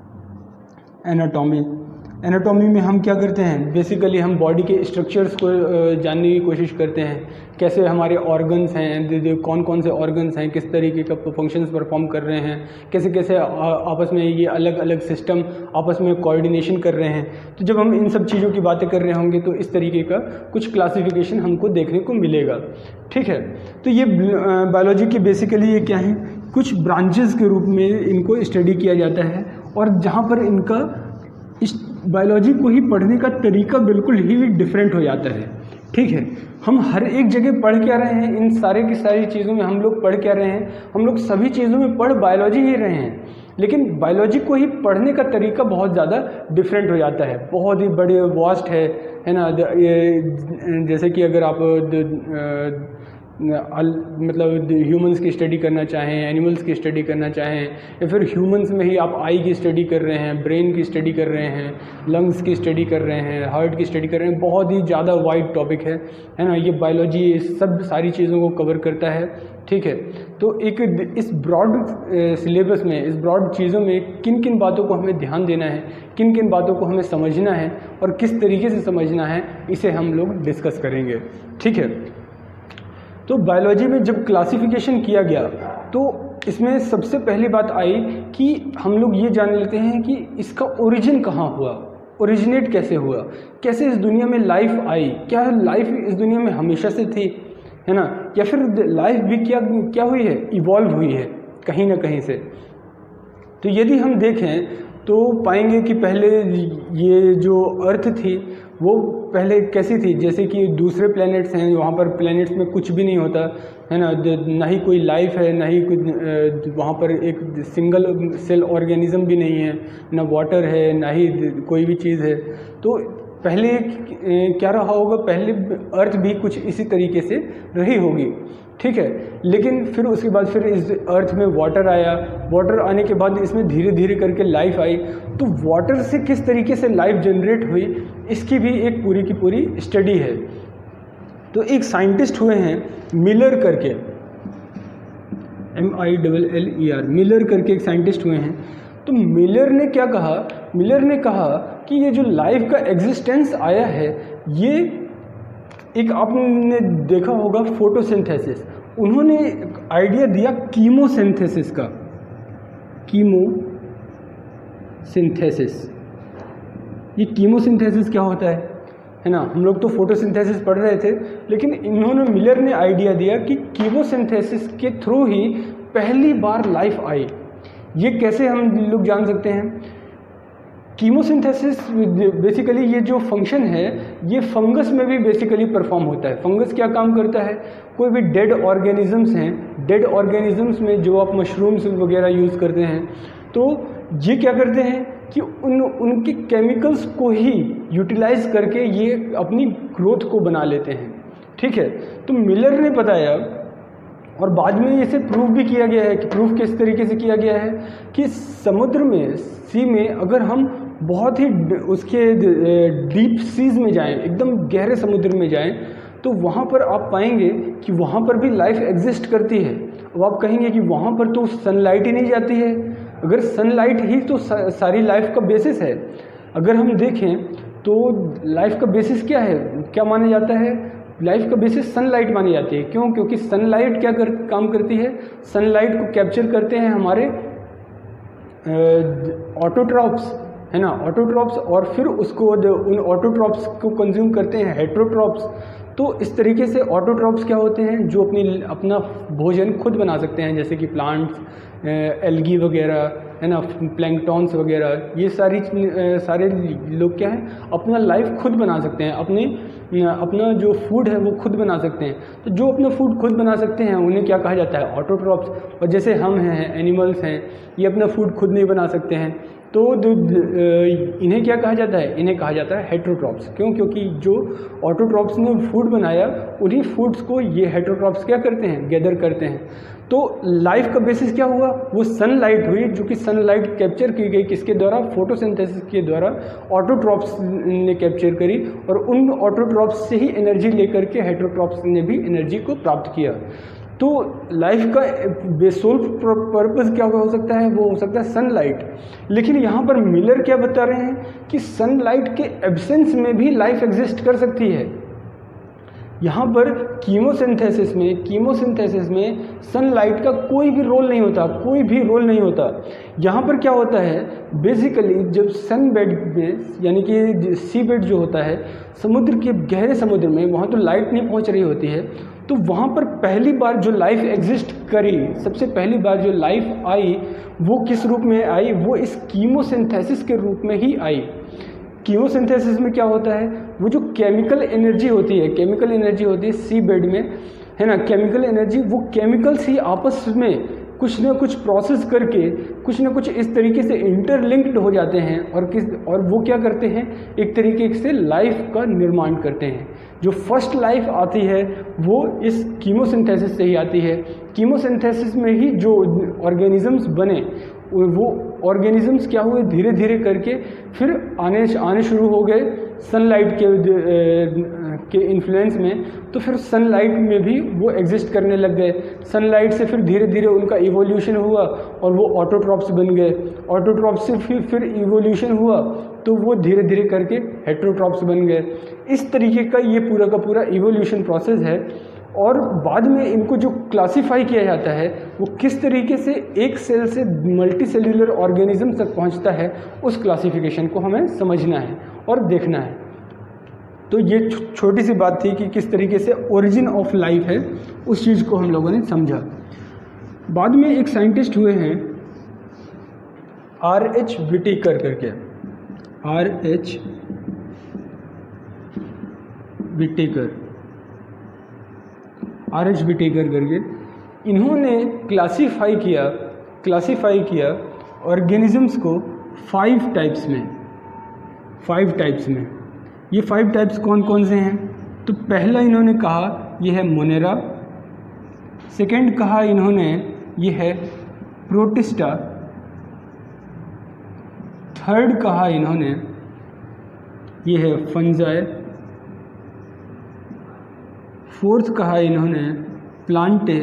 एनाटॉमी एनाटॉमी में हम क्या करते हैं, बेसिकली हम बॉडी के स्ट्रक्चर्स को जानने की कोशिश करते हैं, कैसे हमारे ऑर्गन्स हैं, कौन कौन से ऑर्गन्स हैं, किस तरीके का फंक्शंस परफॉर्म कर रहे हैं, कैसे कैसे आपस में ये अलग अलग सिस्टम आपस में कोऑर्डिनेशन कर रहे हैं। तो जब हम इन सब चीज़ों की बातें कर रहे होंगे तो इस तरीके का कुछ क्लासिफिकेशन हमको देखने को मिलेगा, ठीक है। तो ये बायोलॉजी की बेसिकली ये क्या है, कुछ ब्रांचेस के रूप में इनको स्टडी किया जाता है, और जहाँ पर इनका इस बायोलॉजी को ही पढ़ने का तरीका बिल्कुल ही डिफरेंट हो जाता है, ठीक है। हम हर एक जगह पढ़ क्या रहे हैं, इन सारे की सारी चीज़ों में हम लोग पढ़ क्या रहे हैं, हम लोग सभी चीज़ों में पढ़ बायोलॉजी ही रहे हैं, लेकिन बायोलॉजी को ही पढ़ने का तरीका बहुत ज़्यादा डिफरेंट हो जाता है, बहुत ही बड़े वास्ट है है ना। ये जैसे कि अगर आप अल, मतलब ह्यूमंस की स्टडी करना चाहें, एनिमल्स की स्टडी करना चाहें, या फिर ह्यूमंस में ही आप आई की स्टडी कर रहे हैं, ब्रेन की स्टडी कर रहे हैं, लंग्स की स्टडी कर रहे हैं, हार्ट की स्टडी कर रहे हैं, बहुत ही ज़्यादा वाइड टॉपिक है है ना। ये बायोलॉजी इस सब सारी चीज़ों को कवर करता है, ठीक है। तो एक इस ब्रॉड सिलेबस में, इस ब्रॉड चीज़ों में किन किन बातों को हमें ध्यान देना है, किन किन बातों को हमें समझना है और किस तरीके से समझना है, इसे हम लोग डिस्कस करेंगे, ठीक है। तो बायोलॉजी में जब क्लासिफिकेशन किया गया तो इसमें सबसे पहली बात आई कि हम लोग ये जान लेते हैं कि इसका ओरिजिन कहाँ हुआ, ओरिजिनेट कैसे हुआ, कैसे इस दुनिया में लाइफ आई, क्या लाइफ इस दुनिया में हमेशा से थी, है ना, या फिर लाइफ भी क्या क्या हुई है, इवॉल्व हुई है कहीं ना कहीं से। तो यदि हम देखें तो पाएंगे कि पहले ये जो अर्थ थी वो पहले कैसी थी, जैसे कि दूसरे प्लैनेट्स हैं, वहाँ पर प्लैनेट्स में कुछ भी नहीं होता है ना, ना ही कोई लाइफ है, ना ही कोई वहाँ पर एक सिंगल सेल ऑर्गेनिज्म भी नहीं है, ना वाटर है, ना ही कोई भी चीज़ है। तो पहले क्या रहा होगा, पहले अर्थ भी कुछ इसी तरीके से रही होगी, ठीक है। लेकिन फिर उसके बाद फिर इस अर्थ में वाटर आया, वाटर आने के बाद इसमें धीरे धीरे करके लाइफ आई। तो वाटर से किस तरीके से लाइफ जनरेट हुई, इसकी भी एक पूरी की पूरी स्टडी है। तो एक साइंटिस्ट हुए हैं मिलर करके, M I double L E R, Miller करके एक साइंटिस्ट हुए हैं। तो मिलर ने क्या कहा, मिलर ने कहा कि ये जो लाइफ का एग्जिस्टेंस आया है, ये एक आपने देखा होगा फोटोसिंथेसिस, उन्होंने आइडिया दिया कीमोसिंथेसिस का, कीमोसिंथेसिस। ये कीमोसिंथेसिस क्या होता है है ना, हम लोग तो फोटोसिंथेसिस पढ़ रहे थे, लेकिन इन्होंने मिलर ने आइडिया दिया कि कीमोसिंथेसिस के थ्रू ही पहली बार लाइफ आई। ये कैसे हम लोग जान सकते हैं? कीमोसिंथेसिस बेसिकली ये जो फंक्शन है ये फंगस में भी बेसिकली परफॉर्म होता है। फंगस क्या काम करता है, कोई भी डेड ऑर्गेनिजम्स हैं, डेड ऑर्गेनिजम्स में जो आप मशरूम्स वगैरह यूज़ करते हैं, तो ये क्या करते हैं कि उन उनके केमिकल्स को ही यूटिलाइज करके ये अपनी ग्रोथ को बना लेते हैं, ठीक है। तो मिलर ने बताया और बाद में इसे प्रूव भी किया गया है कि प्रूव किस तरीके से किया गया है कि समुद्र में, सी में अगर हम बहुत ही उसके डीप सीज में जाएं, एकदम गहरे समुद्र में जाएं, तो वहाँ पर आप पाएंगे कि वहाँ पर भी लाइफ एग्जिस्ट करती है। अब आप कहेंगे कि वहाँ पर तो सनलाइट ही नहीं जाती है, अगर सनलाइट ही तो सारी लाइफ का बेसिस है। अगर हम देखें तो लाइफ का बेसिस क्या है, क्या माना जाता है? लाइफ का बेसिस सनलाइट मानी जाती है। क्यों? क्योंकि सनलाइट क्या कर, काम करती है, सनलाइट को कैप्चर करते हैं हमारे ऑटोट्रॉप्स, है ना, ऑटोट्रॉप्स, और फिर उसको उन ऑटोट्रॉप्स को कंज्यूम करते हैं हेट्रोट्रॉप्स। तो इस तरीके से ऑटोट्रॉप्स क्या होते हैं, जो अपनी अपना भोजन खुद बना सकते हैं, जैसे कि प्लांट्स, एल्गी वगैरह, है ना, प्लैंकटॉन्स वगैरह, ये सारी सारे लोग क्या हैं, अपना लाइफ खुद बना सकते हैं, अपने अपना जो फूड है वो खुद बना सकते हैं। तो जो अपना फूड खुद बना सकते हैं उन्हें क्या कहा जाता है? ऑटोट्रॉप्स। और जैसे हम हैं, एनिमल्स हैं, ये अपना फूड खुद नहीं बना सकते हैं, तो इन्हें क्या कहा जाता है? इन्हें कहा जाता है हेट्रोट्रॉप्स। क्यों? क्योंकि जो ऑटोट्रॉप्स ने फूड बनाया, उन्हीं फूड्स को ये हेट्रोट्रॉप्स क्या करते हैं? गैदर करते हैं। तो लाइफ का बेसिस क्या हुआ? वो सनलाइट हुई, जो कि सनलाइट कैप्चर की गई किसके द्वारा? फोटोसिंथेसिस के द्वारा ऑटोट्रॉप्स ने कैप्चर करी, और उन ऑटोट्रॉप्स से ही एनर्जी लेकर के हेट्रोट्रॉप्स ने भी एनर्जी को प्राप्त किया। तो लाइफ का बेसोल पर्पस क्या हो सकता है? वो हो सकता है सनलाइट। लेकिन यहाँ पर मिलर क्या बता रहे हैं कि सनलाइट के एब्सेंस में भी लाइफ एग्जिस्ट कर सकती है। यहाँ पर कीमोसिंथेसिस में कीमोसिंथेसिस में सनलाइट का कोई भी रोल नहीं होता, कोई भी रोल नहीं होता। यहाँ पर क्या होता है, बेसिकली जब सन बेड में, यानी कि सी बेड जो होता है समुद्र के गहरे समुद्र में, वहाँ तो लाइट नहीं पहुँच रही होती है, तो वहाँ पर पहली बार जो लाइफ एग्जिस्ट करी, सबसे पहली बार जो लाइफ आई, वो किस रूप में आई? वो इस कीमोसिंथेसिस के रूप में ही आई। कीमोसिंथेसिस में क्या होता है? वो जो केमिकल एनर्जी होती है, केमिकल एनर्जी होती है सी बेड में, है ना, केमिकल एनर्जी, वो केमिकल्स ही आपस में कुछ ना कुछ प्रोसेस करके कुछ ना कुछ इस तरीके से इंटरलिंक्ड हो जाते हैं, और किस और वो क्या करते हैं? एक तरीके से लाइफ का निर्माण करते हैं। जो फर्स्ट लाइफ आती है वो इस कीमोसिंथेसिस से ही आती है। कीमोसिंथेसिस में ही जो ऑर्गेनिजम्स बने, वो ऑर्गेनिजम्स क्या हुए, धीरे धीरे करके फिर आने आने शुरू हो गए सनलाइट के के इन्फ्लुएंस में। तो फिर सनलाइट में भी वो एग्जिस्ट करने लग गए। सनलाइट से फिर धीरे धीरे उनका इवोल्यूशन हुआ और वो ऑटोट्रॉप्स बन गए। ऑटोट्रॉप्स से फिर फिर इवोल्यूशन हुआ तो वो धीरे धीरे करके हेट्रोट्रॉप्स बन गए। इस तरीके का ये पूरा का पूरा इवोल्यूशन प्रोसेस है। और बाद में इनको जो क्लासिफाई किया जाता है वो किस तरीके से एक सेल से मल्टी सेल्यूलर ऑर्गेनिज्म तक पहुंचता है, उस क्लासिफिकेशन को हमें समझना है और देखना है। तो ये छोटी सी बात थी कि किस तरीके से ओरिजिन ऑफ लाइफ है, उस चीज़ को हम लोगों ने समझा। बाद में एक साइंटिस्ट हुए हैं आर एच विटेकर करके, R H Whittaker R H Whittaker करके, इन्होंने क्लासीफाई किया क्लासीफाई किया ऑर्गेनिजम्स को फाइव टाइप्स में फाइव टाइप्स में ये फाइव टाइप्स कौन कौन से हैं? तो पहला इन्होंने कहा ये है मोनेरा, सेकंड कहा इन्होंने ये है प्रोटिस्टा, थर्ड कहा इन्होंने ये है फंजाई, फोर्थ कहा इन्होंने प्लांटे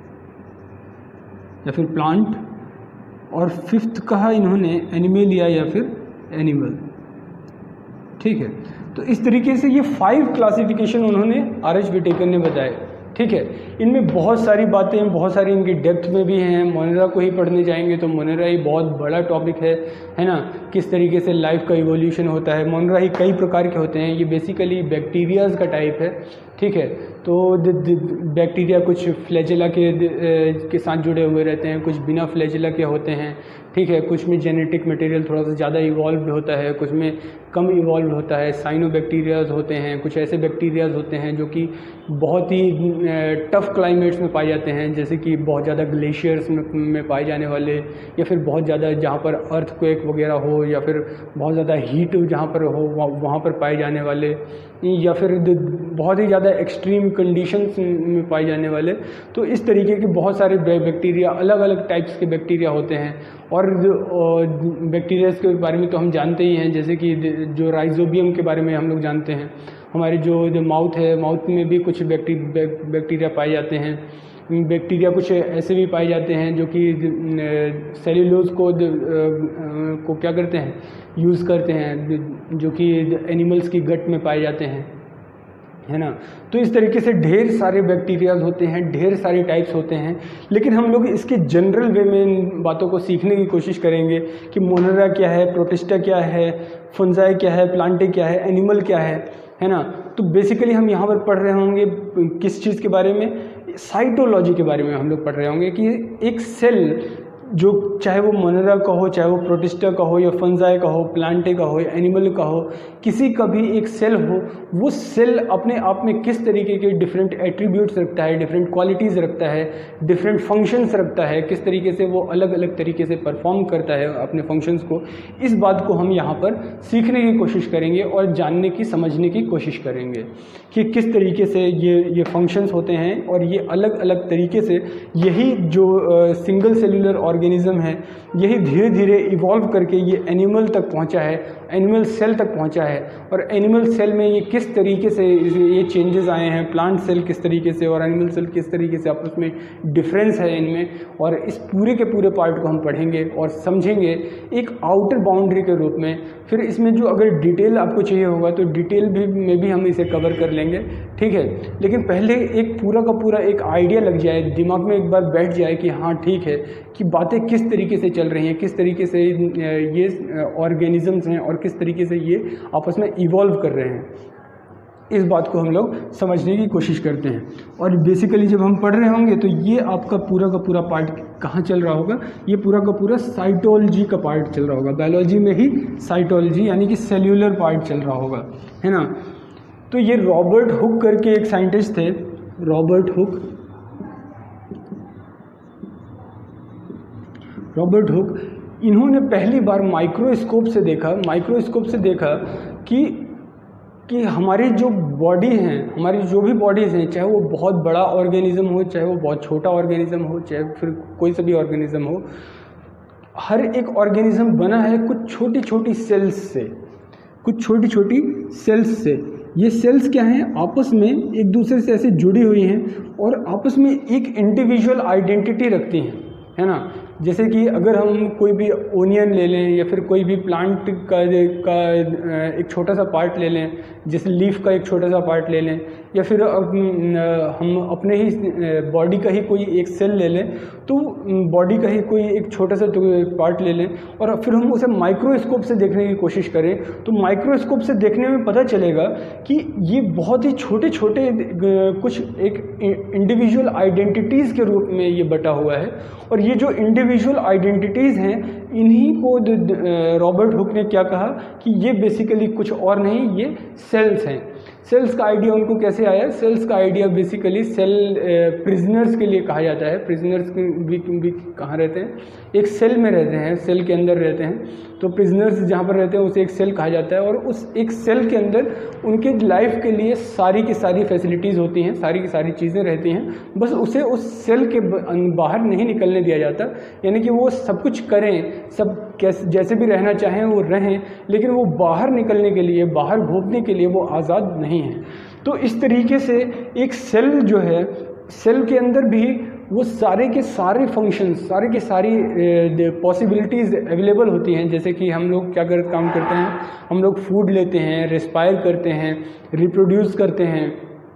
या फिर प्लांट, और फिफ्थ कहा इन्होंने एनिमेलिया या फिर एनिमल। ठीक है, तो इस तरीके से ये फाइव क्लासिफिकेशन उन्होंने आर एच विटेकर ने बताए। ठीक है, इनमें बहुत सारी बातें, बहुत सारी इनकी डेप्थ में भी हैं। मोनेरा को ही पढ़ने जाएंगे तो मोनेरा ही बहुत बड़ा टॉपिक है है ना, किस तरीके से लाइफ का इवोल्यूशन होता है। मोनेरा ही कई प्रकार के होते हैं, ये बेसिकली बैक्टीरियाज का टाइप है। ठीक है, तो बैक्टीरिया कुछ फ्लैजेला के के साथ जुड़े हुए रहते हैं, कुछ बिना फ्लैजेला के होते हैं। ठीक है, कुछ में जेनेटिक मटेरियल थोड़ा सा ज़्यादा इवॉल्व होता है, कुछ में कम इवॉल्व होता है। साइनोबैक्टीरियाज होते हैं, कुछ ऐसे बैक्टीरियाज होते हैं जो कि बहुत ही टफ़ क्लाइमेट्स में पाए जाते हैं, जैसे कि बहुत ज़्यादा ग्लेशियर्स में, में पाए जाने वाले, या फिर बहुत ज़्यादा जहाँ पर अर्थक्वेक वगैरह हो, या फिर बहुत ज़्यादा हीट जहाँ पर हो वहाँ पर पाए जाने वाले, या फिर बहुत ही ज़्यादा एक्सट्रीम कंडीशंस में पाए जाने वाले। तो इस तरीके के बहुत सारे बैक्टीरिया, अलग अलग टाइप्स के बैक्टीरिया होते हैं। और बैक्टीरिया के बारे में तो हम जानते ही हैं, जैसे कि जो राइजोबियम के बारे में हम लोग जानते हैं। हमारे जो माउथ है, माउथ में भी कुछ बैक्टीरिया पाए जाते हैं, बैक्टीरिया कुछ ऐसे भी पाए जाते हैं जो कि सेल्यूलोज को को क्या करते हैं, यूज़ करते हैं, जो कि एनिमल्स की गट में पाए जाते हैं, है ना। तो इस तरीके से ढेर सारे बैक्टीरियाज होते हैं, ढेर सारे टाइप्स होते हैं, लेकिन हम लोग इसके जनरल वे में इन बातों को सीखने की कोशिश करेंगे कि मोनेरा क्या है, प्रोटिस्टा क्या है, फंजाई क्या है, प्लांटे क्या है, एनिमल क्या है, है ना। तो बेसिकली हम यहाँ पर पढ़ रहे होंगे किस चीज़ के बारे में, साइटोलॉजी के बारे में हम लोग पढ़ रहे होंगे कि एक सेल जो चाहे वो मोनेरा का हो, चाहे वो प्रोटिस्टा का हो, या फंजाई का हो, प्लांटे का हो, या एनिमल का हो, किसी का भी एक सेल हो, वो सेल अपने आप में किस तरीके के डिफरेंट एट्रीब्यूट्स रखता है, डिफरेंट क्वालिटीज़ रखता है, डिफरेंट फंक्शंस रखता है, किस तरीके से वो अलग अलग तरीके से परफॉर्म करता है अपने फंक्शंस को, इस बात को हम यहाँ पर सीखने की कोशिश करेंगे और जानने की, समझने की कोशिश करेंगे कि किस तरीके से ये ये फंक्शंस होते हैं, और ये अलग अलग तरीके से यही जो सिंगल सेल्यूलर ऑर्गेनिज्म है, यही धीरे धीरे इवॉल्व करके ये एनिमल तक पहुंचा है, एनिमल सेल तक पहुंचा है, और एनिमल सेल में ये किस तरीके से ये चेंजेस आए हैं, प्लांट सेल किस तरीके से और एनिमल सेल किस तरीके से आपस में डिफरेंस है इनमें, और इस पूरे के पूरे पार्ट को हम पढ़ेंगे और समझेंगे एक आउटर बाउंड्री के रूप में। फिर इसमें जो अगर डिटेल आपको चाहिए होगा तो डिटेल भी में भी हम इसे कवर कर लेंगे, ठीक है। लेकिन पहले एक पूरा का पूरा एक आइडिया लग जाए, दिमाग में एक बार बैठ जाए कि हाँ ठीक है, कि बातें किस तरीके से चल रही हैं, किस तरीके से ये ऑर्गेनिजम्स हैं और किस तरीके से ये आपस में इवॉल्व कर रहे हैं, इस बात को हम लोग समझने की कोशिश करते हैं। और बेसिकली जब हम पढ़ रहे होंगे तो ये आपका पूरा का पूरा पार्ट कहाँ चल रहा होगा, ये पूरा का पूरा साइटोलॉजी का पार्ट चल रहा होगा, बायोलॉजी में ही साइटोलॉजी यानी कि सेल्यूलर पार्ट चल रहा होगा, है ना। तो ये रॉबर्ट हुक करके एक साइंटिस्ट थे, रॉबर्ट हुक रॉबर्ट हुक इन्होंने पहली बार माइक्रोस्कोप से देखा माइक्रोस्कोप से देखा कि कि हमारी जो बॉडी है, हमारी जो भी बॉडीज़ हैं, चाहे वो बहुत बड़ा ऑर्गेनिज्म हो, चाहे वो बहुत छोटा ऑर्गेनिज्म हो, चाहे फिर कोई सा भी ऑर्गेनिज्म हो, हर एक ऑर्गेनिज्म बना है कुछ छोटी छोटी सेल्स से, कुछ छोटी छोटी सेल्स से। ये सेल्स क्या हैं, आपस में एक दूसरे से ऐसे जुड़ी हुई हैं और आपस में एक इंडिविजुअल आइडेंटिटी रखती हैं, है ना। जैसे कि अगर हम कोई भी ओनियन ले लें या फिर कोई भी प्लांट का का एक छोटा सा पार्ट ले लें, जैसे लीफ का एक छोटा सा पार्ट ले लें, या फिर हम अपने ही बॉडी का ही कोई एक सेल ले लें, तो बॉडी का ही कोई एक छोटा सा पार्ट ले लें और फिर हम उसे माइक्रोस्कोप से देखने की कोशिश करें, तो माइक्रोस्कोप से देखने में पता चलेगा कि ये बहुत ही छोटे छोटे कुछ एक इंडिविजुअल आइडेंटिटीज़ के रूप में ये बटा हुआ है। और ये जो इंडिविजुअल आइडेंटिटीज़ हैं, इन्हीं को रॉबर्ट हुक ने क्या कहा कि ये बेसिकली कुछ और नहीं, ये सेल्स हैं। सेल्स का आइडिया उनको कैसे आया? सेल्स का आइडिया बेसिकली सेल प्रिजनर्स के लिए कहा जाता है। प्रिजनर्स भी, भी कहाँ रहते हैं? एक सेल में रहते हैं, सेल के अंदर रहते हैं। तो प्रिजनर्स जहाँ पर रहते हैं उसे एक सेल कहा जाता है, और उस एक सेल के अंदर उनके लाइफ के लिए सारी की सारी फैसिलिटीज़ होती हैं, सारी की सारी चीज़ें रहती हैं, बस उसे उस सेल के बाहर नहीं निकलने दिया जाता। यानी कि वो सब कुछ करें, सब कैसे जैसे भी रहना चाहें वो रहें, लेकिन वो बाहर निकलने के लिए, बाहर घूमने के लिए वो आज़ाद नहीं है। तो इस तरीके से एक सेल जो है, सेल के अंदर भी वो सारे के सारे फंक्शंस, सारे के सारी पॉसिबिलिटीज़ अवेलेबल होती हैं। जैसे कि हम लोग क्या कर काम करते हैं, हम लोग फूड लेते हैं, रेस्पायर करते हैं, रिप्रोड्यूस करते हैं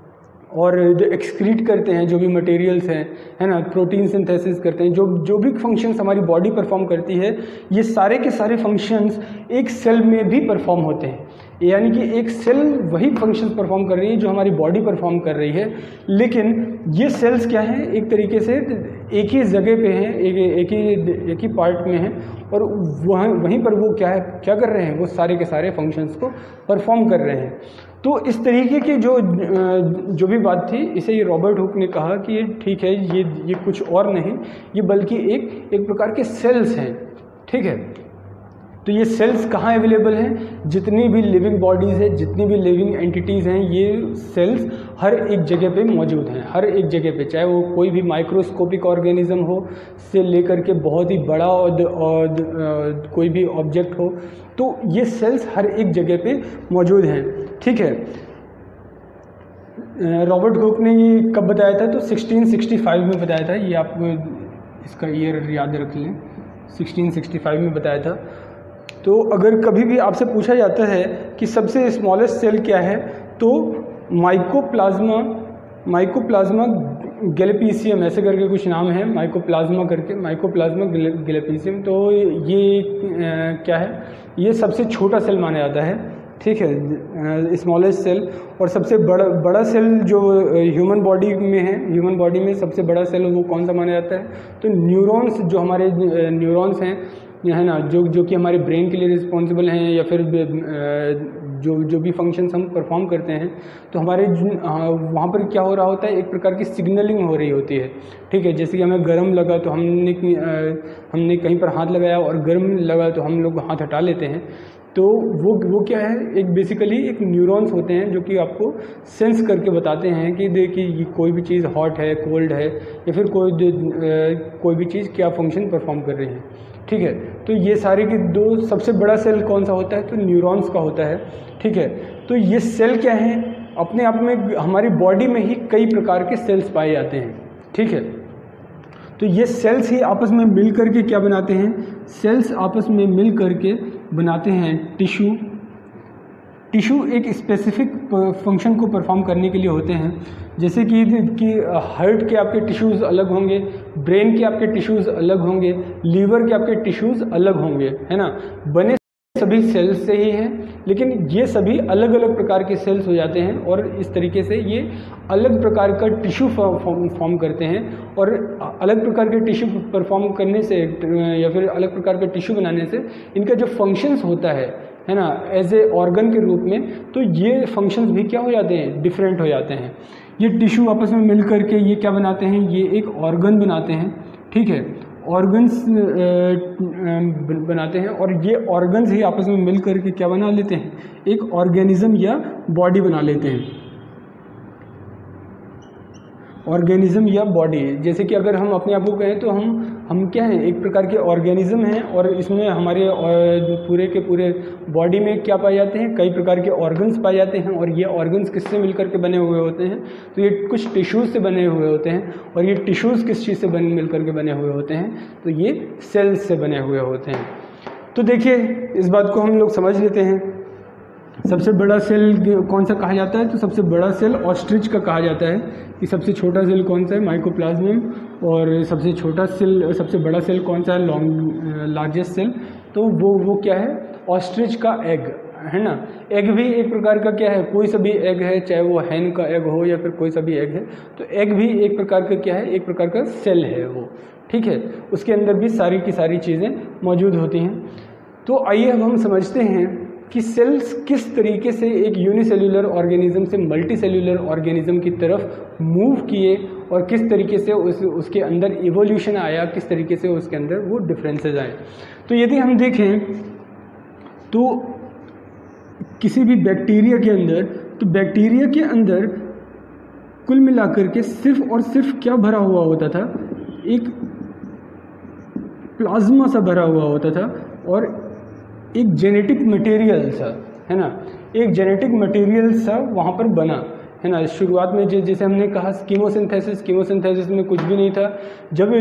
और जो एक्सक्रीट करते हैं, जो भी मटेरियल्स हैं, है ना, प्रोटीन सिंथेसिस करते हैं, जो जो भी फंक्शंस हमारी बॉडी परफॉर्म करती है, ये सारे के सारे फंक्शंस एक सेल में भी परफॉर्म होते हैं। यानी कि एक सेल वही फंक्शंस परफॉर्म कर रही है जो हमारी बॉडी परफॉर्म कर रही है, लेकिन ये सेल्स क्या हैं, एक तरीके से एक ही जगह पे हैं, एक एक ही एक ही पार्ट में हैं, और वहाँ वहीं पर वो क्या है क्या कर रहे हैं, वो सारे के सारे फंक्शंस को परफॉर्म कर रहे हैं। तो इस तरीके की जो जो भी बात थी, इसे ये रॉबर्ट हुक ने कहा कि ये ठीक है, ये ये कुछ और नहीं, ये बल्कि एक एक प्रकार के सेल्स हैं, ठीक है। तो ये सेल्स कहाँ अवेलेबल हैं? जितनी भी लिविंग बॉडीज़ है, जितनी भी लिविंग एंटिटीज़ हैं, ये सेल्स हर एक जगह पे मौजूद हैं, हर एक जगह पे, चाहे वो कोई भी माइक्रोस्कोपिक ऑर्गेनिज्म हो से लेकर के बहुत ही बड़ा और, और कोई भी ऑब्जेक्ट हो, तो ये सेल्स हर एक जगह पे मौजूद हैं, ठीक है। रॉबर्ट हुक ने ये कब बताया था? तो सिक्सटीन सिक्सटी फाइव में बताया था। ये आप इसका ईयर याद रख लें, सिक्सटीन सिक्सटी फाइव में बताया था। तो अगर कभी भी आपसे पूछा जाता है कि सबसे स्मॉलेस्ट सेल क्या है, तो माइकोप्लाज्मा माइकोप्लाज्मा गैलेपीसियम ऐसे करके कुछ नाम है, माइकोप्लाज्मा करके, माइकोप्लाज्मा गैलेपीसियम। तो ये आ, क्या है, ये सबसे छोटा सेल माना जाता है, ठीक है, स्मॉलेस्ट सेल। और सबसे बड़ा बड़ा सेल जो ह्यूमन बॉडी में है, ह्यूमन बॉडी में सबसे बड़ा सेल वो कौन सा माना जाता है? तो न्यूरॉन्स, जो हमारे न्यूरॉन्स हैं, है ना, जो जो कि हमारे ब्रेन के लिए रिस्पॉन्सिबल हैं, या फिर जो जो भी फंक्शंस हम परफॉर्म करते हैं, तो हमारे वहाँ पर क्या हो रहा होता है, एक प्रकार की सिग्नलिंग हो रही होती है, ठीक है। जैसे कि हमें गर्म लगा तो हमने हमने कहीं पर हाथ लगाया, और गर्म लगा तो हम लोग हाथ हटा लेते हैं। तो वो वो क्या है, एक बेसिकली एक न्यूरॉन्स होते हैं जो कि आपको सेंस करके बताते हैं कि देखिए ये कोई भी चीज़ हॉट है, कोल्ड है, या फिर कोई कोई भी चीज़ क्या फंक्शन परफॉर्म कर रही है, ठीक है। तो ये सारे के दो, सबसे बड़ा सेल कौन सा होता है? तो न्यूरॉन्स का होता है, ठीक है। तो ये सेल क्या है, अपने आप में हमारी बॉडी में ही कई प्रकार के सेल्स पाए जाते हैं, ठीक है। तो ये सेल्स ही आपस में मिल करके क्या बनाते हैं? सेल्स आपस में मिल करके बनाते हैं टिश्यू। टिश्यू एक स्पेसिफिक फंक्शन को परफॉर्म करने के लिए होते हैं, जैसे कि कि हार्ट के आपके टिश्यूज़ अलग होंगे, ब्रेन के आपके टिश्यूज़ अलग होंगे, लीवर के आपके टिश्यूज़ अलग होंगे, है ना। बने सभी सेल्स से ही हैं, लेकिन ये सभी अलग अलग प्रकार के सेल्स हो जाते हैं, और इस तरीके से ये अलग प्रकार का टिश्यू फॉर्म करते हैं। और अलग प्रकार के टिश्यू परफॉर्म करने से, या फिर अलग प्रकार का टिश्यू बनाने से, इनका जो फंक्शंस होता है है ना, एज ए ऑर्गन के रूप में, तो ये फंक्शंस भी क्या हो जाते हैं? डिफरेंट हो जाते हैं। ये टिश्यू आपस में मिल करके ये क्या बनाते हैं? ये एक ऑर्गन बनाते हैं, ठीक है, ऑर्गन्स बनाते हैं। और ये ऑर्गन्स ही आपस में मिल करके क्या बना लेते हैं? एक ऑर्गेनिज्म या बॉडी बना लेते हैं, ऑर्गेनिज्म या बॉडी। जैसे कि अगर हम अपने आप को कहें तो हम हम क्या हैं? एक प्रकार के ऑर्गेनिज्म हैं, और इसमें हमारे पूरे के पूरे बॉडी में क्या पाए जाते हैं? कई प्रकार के ऑर्गन्स पाए जाते हैं। और ये ऑर्गन्स किससे मिलकर के बने हुए होते हैं? तो ये कुछ टिश्यूज़ से बने हुए होते हैं। और ये टिश्यूज़ किस चीज़ से बन मिल कर के बने हुए होते हैं? तो ये सेल्स से बने हुए होते हैं। तो देखिए, इस बात को हम लोग समझ लेते हैं। सबसे बड़ा सेल कौन सा कहा जाता है? तो सबसे बड़ा सेल ऑस्ट्रिच का कहा जाता है कि सबसे छोटा सेल कौन सा है? माइकोप्लाज्मियम। और सबसे छोटा सेल, सबसे बड़ा सेल कौन सा है? Long largest cell. तो वो वो क्या है? ऑस्ट्रिच का एग, है ना। एग भी एक प्रकार का क्या है? कोई सा भी एग है, चाहे वो हैन का एग हो या फिर कोई सा भी एग है, तो एग भी एक प्रकार का क्या है? एक प्रकार का सेल है वो, ठीक है। उसके अंदर भी सारी की सारी चीज़ें मौजूद होती हैं। तो आइए अब हम समझते हैं कि सेल्स किस तरीके से एक यूनिसेल्यूलर ऑर्गेनिज्म से मल्टी सेल्यूलर ऑर्गेनिज्म की तरफ मूव किए, और किस तरीके से उस उसके अंदर इवोल्यूशन आया, किस तरीके से उसके अंदर वो डिफरेंसेस आए। तो यदि हम देखें तो किसी भी बैक्टीरिया के अंदर, तो बैक्टीरिया के अंदर कुल मिलाकर के सिर्फ और सिर्फ क्या भरा हुआ होता था? एक प्लाज्मा सा भरा हुआ होता था, और एक जेनेटिक मटेरियल सा, है ना, एक जेनेटिक मटेरियल सा वहाँ पर बना, है ना। शुरुआत में जैसे हमने कहा कीमोसिंथेसिस, कीमोसिंथेसिस में कुछ भी नहीं था। जब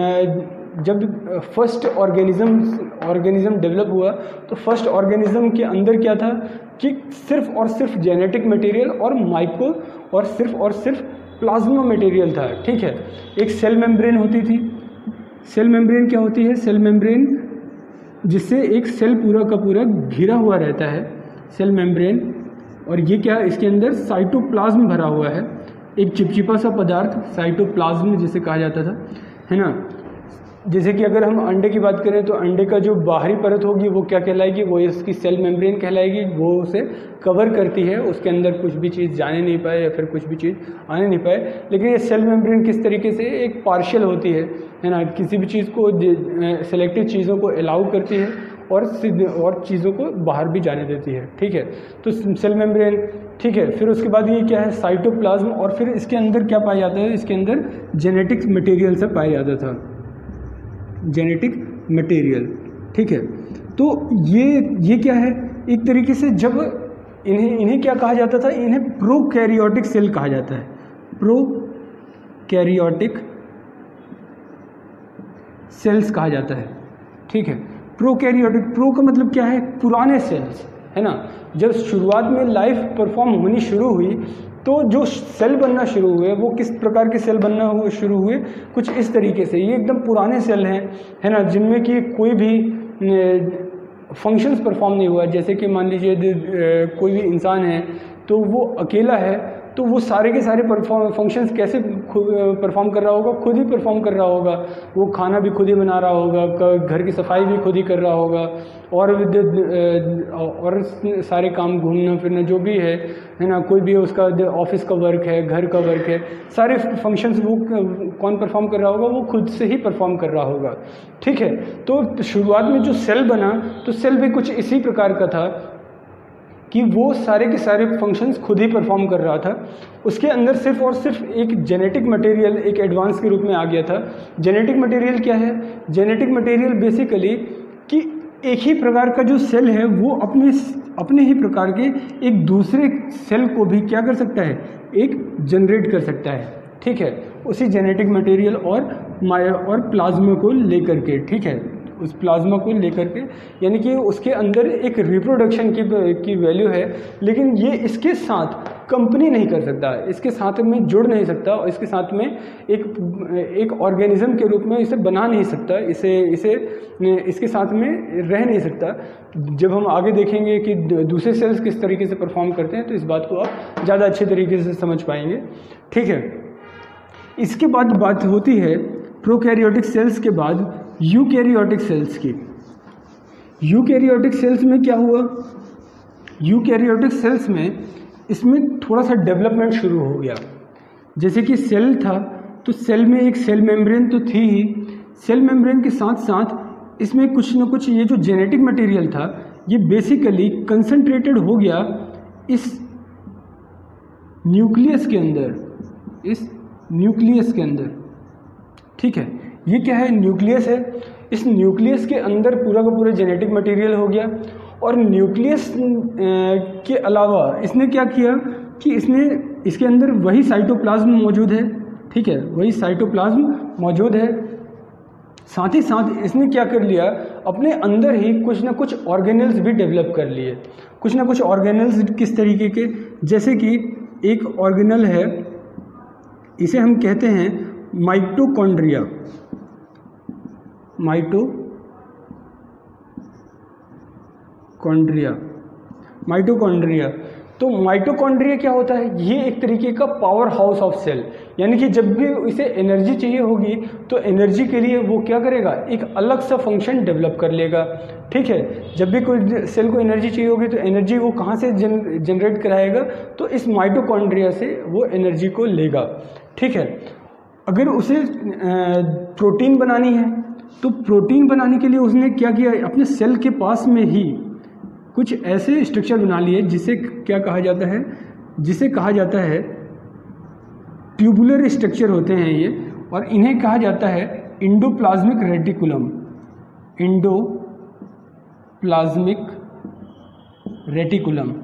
जब फर्स्ट ऑर्गेनिज्म ऑर्गेनिज्म डेवलप हुआ, तो फर्स्ट ऑर्गेनिज्म के अंदर क्या था कि सिर्फ और सिर्फ जेनेटिक मटेरियल और माइक्रो और सिर्फ और सिर्फ प्लाज्मा मटेरियल था, ठीक है। एक सेल मेम्ब्रेन होती थी। सेल मेम्ब्रेन क्या होती है? सेल मेम्ब्रेन जिससे एक सेल पूरा का पूरा घिरा हुआ रहता है, सेल मेम्ब्रेन। और ये क्या, इसके अंदर साइटोप्लाज्म भरा हुआ है, एक चिपचिपा सा पदार्थ, साइटोप्लाज्म जिसे कहा जाता था, है ना। जैसे कि अगर हम अंडे की बात करें, तो अंडे का जो बाहरी परत होगी वो क्या कहलाएगी? वो इसकी सेल मेम्ब्रेन कहलाएगी। वो उसे कवर करती है, उसके अंदर कुछ भी चीज़ जाने नहीं पाए या फिर कुछ भी चीज़ आने नहीं पाए। लेकिन ये सेल मेम्ब्रेन किस तरीके से एक पार्शियल होती है, है ना, किसी भी चीज़ को, सेलेक्टिव चीज़ों को अलाउ करती है और और चीज़ों को बाहर भी जाने देती है, ठीक है। तो सेल मेम्ब्रेन, ठीक है। फिर उसके बाद ये क्या है? साइटोप्लाज्म। और फिर इसके अंदर क्या पाया जाता है? इसके अंदर जेनेटिक मटेरियल से पाया जाता था, जेनेटिक मटेरियल, ठीक है। तो ये ये क्या है? एक तरीके से जब इन्हें इन्हें क्या कहा जाता था, इन्हें प्रोकैरियोटिक सेल कहा जाता है, प्रोकैरियोटिक सेल्स कहा जाता है। ठीक है, प्रोकैरियोटिक, प्रो का मतलब क्या है, पुराने सेल्स, है ना। जब शुरुआत में लाइफ परफॉर्म होनी शुरू हुई तो जो सेल बनना शुरू हुए वो किस प्रकार के सेल बनना हुए शुरू हुए, कुछ इस तरीके से। ये एकदम पुराने सेल हैं, है ना, जिनमें कि कोई भी फंक्शंस परफॉर्म नहीं हुआ। जैसे कि मान लीजिए कोई भी इंसान है तो वो अकेला है, तो वो सारे के सारे परफॉर्म फंक्शंस कैसे परफॉर्म कर रहा होगा, खुद ही परफॉर्म कर रहा होगा। वो खाना भी खुद ही बना रहा होगा, घर की सफाई भी खुद ही कर रहा होगा, और और सारे काम, घूमना फिरना जो भी है है ना, कोई भी उसका ऑफिस का वर्क है, घर का वर्क है, सारे फंक्शंस वो कौन परफॉर्म कर रहा होगा, वो खुद से ही परफॉर्म कर रहा होगा। ठीक है, तो शुरुआत में जो सेल बना तो सेल भी कुछ इसी प्रकार का था कि वो सारे के सारे फंक्शंस खुद ही परफॉर्म कर रहा था। उसके अंदर सिर्फ और सिर्फ एक जेनेटिक मटेरियल एक एडवांस के रूप में आ गया था। जेनेटिक मटेरियल क्या है, जेनेटिक मटेरियल बेसिकली कि एक ही प्रकार का जो सेल है वो अपने अपने ही प्रकार के एक दूसरे सेल को भी क्या कर सकता है, एक जनरेट कर सकता है। ठीक है, उसी जेनेटिक मटेरियल और माया और प्लाज्मा को लेकर के। ठीक है, उस प्लाज्मा को लेकर के, यानी कि उसके अंदर एक रिप्रोडक्शन की की वैल्यू है, लेकिन ये इसके साथ कंपनी नहीं कर सकता, इसके साथ में जुड़ नहीं सकता, और इसके साथ में एक एक ऑर्गेनिज्म के रूप में इसे बना नहीं सकता, इसे इसे इसके साथ में रह नहीं सकता। जब हम आगे देखेंगे कि दूसरे सेल्स किस तरीके से परफॉर्म करते हैं तो इस बात को आप ज़्यादा अच्छे तरीके से समझ पाएंगे। ठीक है, इसके बाद बात होती है प्रोकैरियोटिक सेल्स के बाद यूकैरियोटिक सेल्स की। यूकैरियोटिक सेल्स में क्या हुआ, यूकैरियोटिक सेल्स में इसमें थोड़ा सा डेवलपमेंट शुरू हो गया। जैसे कि सेल था तो सेल में एक सेल मेम्ब्रेन तो थी ही, सेल मेम्ब्रेन के साथ साथ इसमें कुछ न कुछ ये जो जेनेटिक मटेरियल था ये बेसिकली कंसंट्रेटेड हो गया इस न्यूक्लियस के अंदर, इस न्यूक्लियस के अंदर। ठीक है, ये क्या है, न्यूक्लियस है। इस न्यूक्लियस के अंदर पूरा का पूरा जेनेटिक मटेरियल हो गया, और न्यूक्लियस के अलावा इसने क्या किया कि इसने इसके अंदर वही साइटोप्लाज्म मौजूद है। ठीक है, वही साइटोप्लाज्म मौजूद है। साथ ही साथ इसने क्या कर लिया, अपने अंदर ही कुछ ना कुछ ऑर्गेनेल्स भी डेवलप कर लिए। कुछ ना कुछ ऑर्गेनेल्स किस तरीके के, जैसे कि एक ऑर्गेनल है, इसे हम कहते हैं माइटोकॉन्ड्रिया। माइटोकॉन्ड्रिया माइटोकॉन्ड्रिया तो माइटोकॉन्ड्रिया क्या होता है, ये एक तरीके का पावर हाउस ऑफ सेल, यानी कि जब भी इसे एनर्जी चाहिए होगी तो एनर्जी के लिए वो क्या करेगा, एक अलग सा फंक्शन डेवलप कर लेगा। ठीक है, जब भी कोई सेल को एनर्जी चाहिए होगी तो एनर्जी वो कहाँ से जन, जनरेट कराएगा, तो इस माइटोकॉन्ड्रिया से वो एनर्जी को लेगा। ठीक है, अगर उसे प्रोटीन बनानी है तो प्रोटीन बनाने के लिए उसने क्या किया, अपने सेल के पास में ही कुछ ऐसे स्ट्रक्चर बना लिए जिसे क्या कहा जाता है, जिसे कहा जाता है ट्यूबुलर स्ट्रक्चर होते हैं ये, और इन्हें कहा जाता है इंडोप्लाज्मिक रेटिकुलम। इंडोप्लाज्मिक रेटिकुलम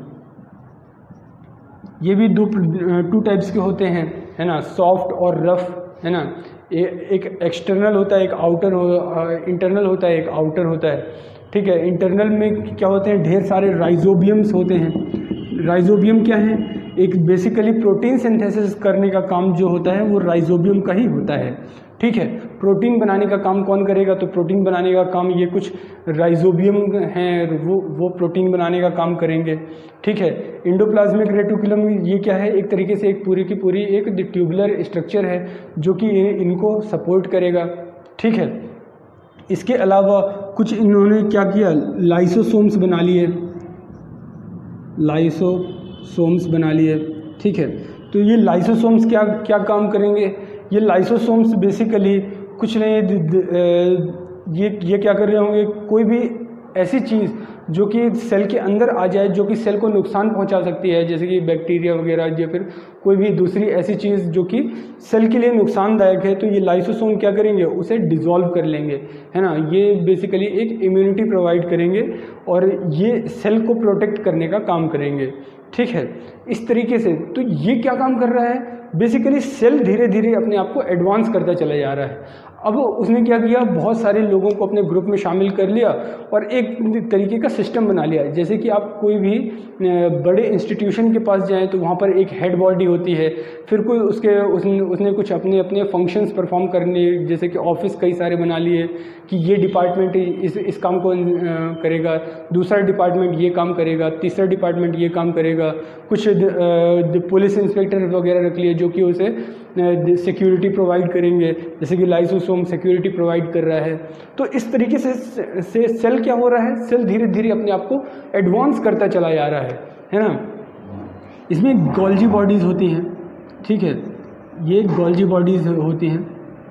ये भी दो टू टाइप्स के होते हैं, है ना, सॉफ्ट और रफ, है ना। ए, एक एक्सटर्नल होता है, एक आउटर हो, इंटरनल होता है, एक आउटर होता है। ठीक है, इंटरनल में क्या होते हैं, ढेर सारे राइजोबियम्स होते हैं। राइजोबियम क्या है, एक बेसिकली प्रोटीन सिंथेसिस करने का काम जो होता है वो राइजोबियम का ही होता है। ठीक है, प्रोटीन बनाने का काम कौन करेगा, तो प्रोटीन बनाने का काम ये कुछ राइजोबियम हैं, वो वो प्रोटीन बनाने का काम करेंगे। ठीक है, इंडोप्लाज्मिक रेटिकुलम ये क्या है, एक तरीके से एक पूरी की पूरी एक ट्यूबुलर स्ट्रक्चर है जो कि इनको सपोर्ट करेगा। ठीक है, इसके अलावा कुछ इन्होंने क्या किया, लाइसोसोम्स बना लिए, लाइसोसोम्स बना लिए। ठीक है, तो ये लाइसोसोम्स क्या क्या काम करेंगे, ये लाइसोसोम्स बेसिकली कुछ नहीं, ये ये क्या कर रहे होंगे, कोई भी ऐसी चीज़ जो कि सेल के अंदर आ जाए, जो कि सेल को नुकसान पहुंचा सकती है, जैसे कि बैक्टीरिया वगैरह या फिर कोई भी दूसरी ऐसी चीज़ जो कि सेल के लिए नुकसानदायक है, तो ये लाइसोसोम क्या करेंगे, उसे डिसॉल्व कर लेंगे, है ना। ये बेसिकली एक इम्यूनिटी प्रोवाइड करेंगे और ये सेल को प्रोटेक्ट करने का काम करेंगे, ठीक है। इस तरीके से तो ये क्या काम कर रहा है, बेसिकली सेल धीरे धीरे अपने आप को एडवांस करता चला जा रहा है। अब उसने क्या किया, बहुत सारे लोगों को अपने ग्रुप में शामिल कर लिया और एक तरीके का सिस्टम बना लिया। जैसे कि आप कोई भी बड़े इंस्टीट्यूशन के पास जाएं तो वहाँ पर एक हेड बॉडी होती है, फिर कोई उसके उसने उसने कुछ अपने अपने फंक्शंस परफॉर्म करने, जैसे कि ऑफिस कई सारे बना लिए कि ये डिपार्टमेंट इस इस काम को करेगा, दूसरा डिपार्टमेंट ये काम करेगा, तीसरा डिपार्टमेंट ये काम करेगा, कुछ पुलिस इंस्पेक्टर वगैरह रख लिए जो कि उसे सिक्योरिटी प्रोवाइड करेंगे, जैसे कि लाइसोसोम सिक्योरिटी प्रोवाइड कर रहा है। तो इस तरीके से से सेल क्या हो रहा है, सेल धीरे धीरे अपने आप को एडवांस करता चला जा रहा है, है ना। इसमें गोल्जी बॉडीज़ होती हैं, ठीक है, ये गोल्जी बॉडीज़ होती हैं।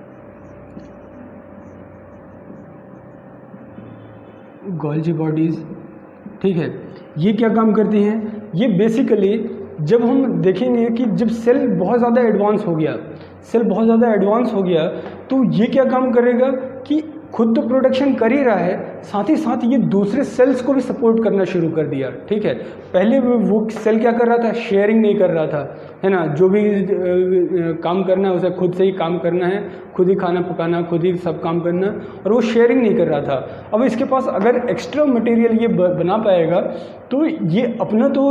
गोल्जी बॉडीज़, ठीक है, ये क्या काम करती हैं, ये बेसिकली जब हम देखेंगे कि जब सेल बहुत ज़्यादा एडवांस हो गया, सेल बहुत ज़्यादा एडवांस हो गया तो ये क्या काम करेगा कि खुद तो प्रोडक्शन कर ही रहा है, साथ ही साथ ये दूसरे सेल्स को भी सपोर्ट करना शुरू कर दिया, ठीक है। पहले वो सेल क्या कर रहा था, शेयरिंग नहीं कर रहा था, है ना। जो भी काम करना है उसे खुद से ही काम करना है, खुद ही खाना पकाना, खुद ही सब काम करना, और वो शेयरिंग नहीं कर रहा था। अब इसके पास अगर एक्स्ट्रा मटेरियल ये बना पाएगा तो ये अपना तो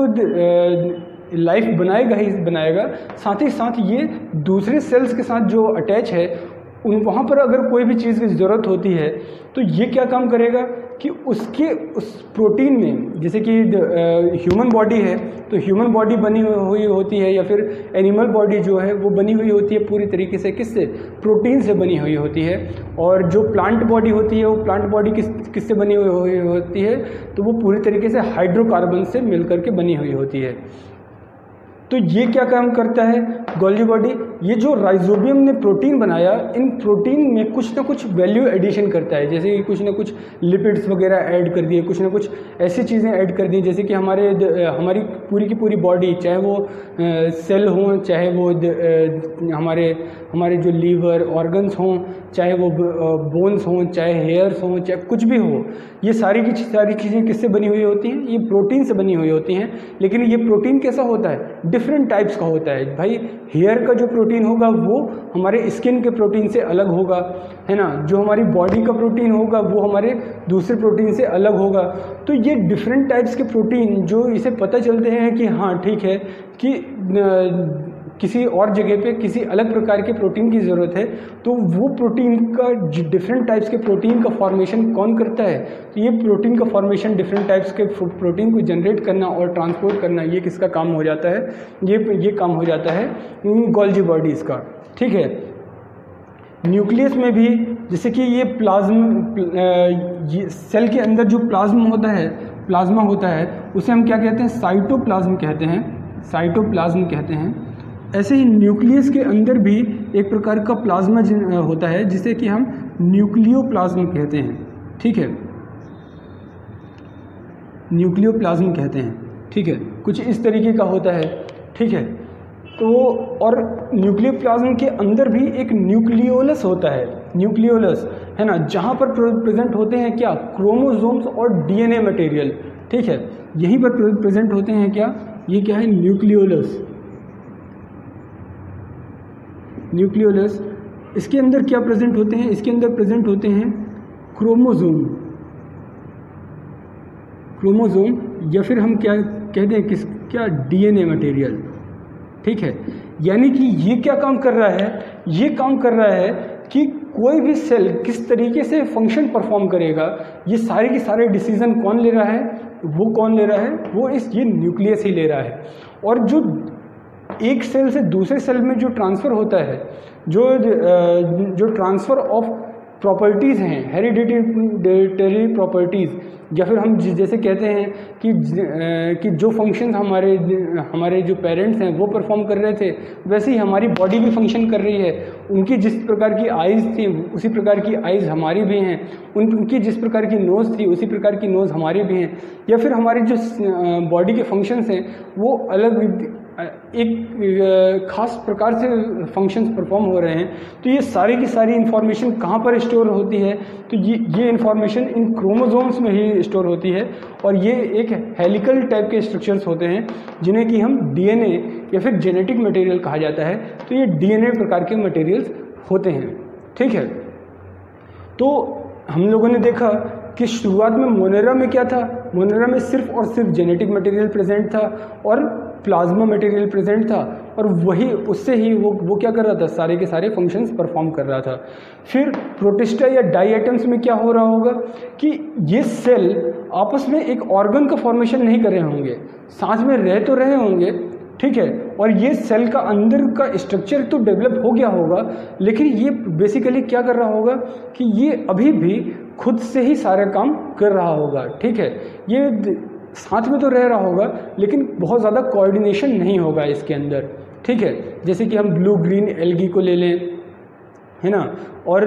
लाइफ बनाएगा ही बनाएगा, साथ ही साथ ये दूसरे सेल्स के साथ जो अटैच है उन वहाँ पर अगर कोई भी चीज़ की ज़रूरत होती है तो ये क्या काम करेगा कि उसके उस प्रोटीन में, जैसे कि ह्यूमन बॉडी है तो ह्यूमन बॉडी बनी हुई होती है या फिर एनिमल बॉडी जो है वो बनी हुई होती है पूरी तरीके से किससे, प्रोटीन से बनी हुई होती है। और जो प्लांट बॉडी होती है वो प्लांट बॉडी किस किससे बनी हुई होती है, तो वो पूरी तरीके से हाइड्रोकार्बन से मिलकर के बनी हुई होती है। तो ये क्या काम करता है गोल्जी बॉडी, ये जो राइजोबियम ने प्रोटीन बनाया, इन प्रोटीन में कुछ ना कुछ वैल्यू एडिशन करता है, जैसे कि कुछ ना कुछ लिपिड्स वगैरह ऐड कर दिए, कुछ ना कुछ ऐसी चीज़ें ऐड कर दी, जैसे कि हमारे हमारी पूरी की पूरी बॉडी, चाहे वो सेल हों, चाहे वो हमारे हमारे जो लीवर ऑर्गन्स हों, चाहे वो बोन्स हों, चाहे हेयर्स हों, चाहे कुछ भी हो, ये सारी की सारी चीज़ें किससे बनी हुई होती हैं, ये प्रोटीन से बनी हुई होती हैं। लेकिन ये प्रोटीन कैसा होता है, डिफरेंट टाइप्स का होता है भाई। हेयर का जो प्रोटीन होगा वो हमारे स्किन के प्रोटीन से अलग होगा, है ना। जो हमारी बॉडी का प्रोटीन होगा वो हमारे दूसरे प्रोटीन से अलग होगा। तो ये डिफरेंट टाइप्स के प्रोटीन जो इसे पता चलते हैं कि हाँ ठीक है कि किसी और जगह पे किसी अलग प्रकार के प्रोटीन की ज़रूरत है, तो वो प्रोटीन का डिफरेंट टाइप्स के प्रोटीन का फॉर्मेशन कौन करता है, तो ये प्रोटीन का फॉर्मेशन डिफरेंट टाइप्स के प्रोटीन को जनरेट करना और ट्रांसपोर्ट करना, ये किसका काम हो जाता है, ये ये काम हो जाता है गोल्जी बॉडीज़ का, ठीक है। न्यूक्लियस में भी जैसे कि ये प्लाज्म, ये सेल के अंदर जो प्लाज्म होता है, प्लाज्मा होता है, उसे हम क्या कहते हैं, साइटोप्लाज्म कहते हैं, साइटोप्लाज्म कहते हैं। ऐसे ही न्यूक्लियस के अंदर भी एक प्रकार का प्लाज्मा होता है जिसे कि हम न्यूक्लियोप्लाज्म कहते हैं, ठीक है, न्यूक्लियोप्लाज्म कहते हैं, ठीक है, कुछ इस तरीके का होता है, ठीक है। तो और न्यूक्लियोप्लाज्म के अंदर भी एक न्यूक्लियोलस होता है, न्यूक्लियोलस, है ना, जहाँ पर प्रेजेंट होते हैं क्या, क्रोमोसोम्स और डीएनए मटेरियल, ठीक है, यहीं पर प्रेजेंट होते हैं क्या, ये क्या है, न्यूक्लियोलस, न्यूक्लियोलस। इसके अंदर क्या प्रेजेंट होते हैं, इसके अंदर प्रेजेंट होते हैं क्रोमोसोम, क्रोमोसोम या फिर हम क्या कहते हैं किस क्या डीएनए मटेरियल, ठीक है। यानी कि ये क्या काम कर रहा है, ये काम कर रहा है कि कोई भी सेल किस तरीके से फंक्शन परफॉर्म करेगा, ये सारे के सारे डिसीजन कौन ले रहा है, वो कौन ले रहा है, वो इस ये न्यूक्लियस ही ले रहा है। और जो एक सेल से दूसरे सेल में जो ट्रांसफ़र होता है, जो जो ट्रांसफ़र ऑफ प्रॉपर्टीज़ हैं, हेरिडिटरी प्रॉपर्टीज़, या फिर हम जैसे कहते हैं कि कि जो फंक्शंस हमारे हमारे जो पेरेंट्स हैं वो परफॉर्म कर रहे थे, वैसे ही हमारी बॉडी भी फंक्शन कर रही है। उनकी जिस प्रकार की आइज़ थी उसी प्रकार की आइज़ हमारी भी हैं, उन उनकी जिस प्रकार की नोज़ थी उसी प्रकार की नोज़ हमारी भी हैं। या फिर हमारे जो बॉडी के फंक्शंस हैं वो अलग एक खास प्रकार से फंक्शंस परफॉर्म हो रहे हैं, तो ये सारी की सारी इन्फॉर्मेशन कहाँ पर स्टोर होती है? तो ये ये इन्फॉर्मेशन इन क्रोमोसोम्स में ही स्टोर होती है, और ये एक हेलिकल टाइप के स्ट्रक्चर्स होते हैं जिन्हें कि हम डीएनए या फिर जेनेटिक मटेरियल कहा जाता है। तो ये डीएनए प्रकार के मटेरियल्स होते हैं, ठीक है। तो हम लोगों ने देखा कि शुरुआत में मोनेरा में क्या था, मोनेरा में सिर्फ और सिर्फ जेनेटिक मटेरियल प्रेजेंट था और प्लाज्मा मटेरियल प्रेजेंट था, और वही उससे ही वो वो क्या कर रहा था, सारे के सारे फंक्शंस परफॉर्म कर रहा था। फिर प्रोटिस्टा या डाई एटम्स में क्या हो रहा होगा कि ये सेल आपस में एक ऑर्गन का फॉर्मेशन नहीं कर रहे होंगे, साथ में रह तो रहे होंगे, ठीक है, और ये सेल का अंदर का स्ट्रक्चर तो डेवलप हो गया होगा, लेकिन ये बेसिकली क्या कर रहा होगा कि ये अभी भी खुद से ही सारे काम कर रहा होगा, ठीक है। ये साथ में तो रह रहा होगा लेकिन बहुत ज़्यादा कोऑर्डिनेशन नहीं होगा इसके अंदर, ठीक है। जैसे कि हम ब्लू ग्रीन एल्गी को ले लें, है ना, और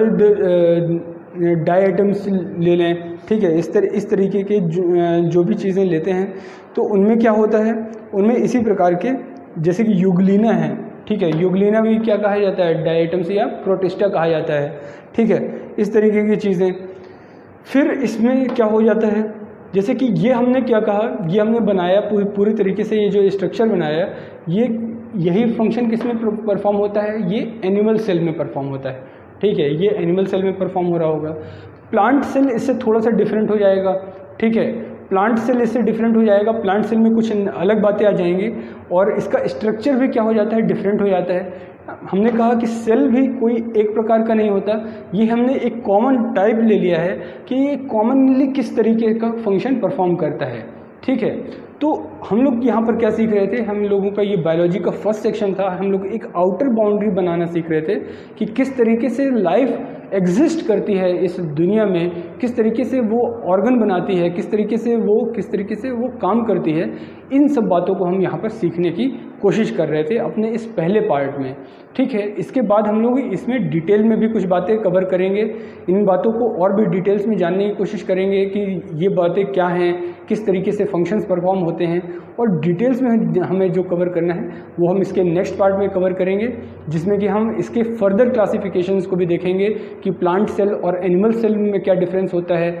डाई एटम्स ले लें, ठीक है। इस तरह इस तरीके के जो, जो भी चीज़ें लेते हैं तो उनमें क्या होता है, उनमें इसी प्रकार के जैसे कि यूग्लिना है, ठीक है, यूग्लिना भी क्या कहा जाता है, डाई एटम्स या प्रोटिस्टा कहा जाता है, ठीक है। इस तरीके की चीज़ें। फिर इसमें क्या हो जाता है, जैसे कि ये हमने क्या कहा, ये हमने बनाया पूरी पूरी तरीके से, ये जो स्ट्रक्चर बनाया, ये यही फंक्शन किस में परफॉर्म होता है, ये एनिमल सेल में परफॉर्म होता है, ठीक है। ये एनिमल सेल में परफॉर्म हो रहा होगा। प्लांट सेल इससे थोड़ा सा डिफरेंट हो जाएगा, ठीक है। प्लांट सेल इससे डिफरेंट हो जाएगा, प्लांट सेल में कुछ अलग बातें आ जाएंगी और इसका स्ट्रक्चर भी क्या हो जाता है, डिफरेंट हो जाता है। हमने कहा कि सेल भी कोई एक प्रकार का नहीं होता, ये हमने एक कॉमन टाइप ले लिया है कि ये कॉमनली किस तरीके का फंक्शन परफॉर्म करता है, ठीक है। तो हम लोग यहाँ पर क्या सीख रहे थे, हम लोगों का ये बायोलॉजी का फर्स्ट सेक्शन था, हम लोग एक आउटर बाउंड्री बनाना सीख रहे थे कि किस तरीके से लाइफ एग्जिस्ट करती है इस दुनिया में, किस तरीके से वो ऑर्गन बनाती है, किस तरीके से वो किस तरीके से वो काम करती है। इन सब बातों को हम यहाँ पर सीखने की कोशिश कर रहे थे अपने इस पहले पार्ट में, ठीक है। इसके बाद हम लोग इसमें डिटेल में भी कुछ बातें कवर करेंगे, इन बातों को और भी डिटेल्स में जानने की कोशिश करेंगे कि ये बातें क्या हैं, किस तरीके से फंक्शंस परफॉर्म होते हैं, और डिटेल्स में हमें जो कवर करना है वो हम इसके नेक्स्ट पार्ट में कवर करेंगे, जिसमें कि हम इसके फर्दर क्लासिफिकेशंस को भी देखेंगे कि प्लांट सेल और एनिमल सेल में क्या डिफरेंस होता है,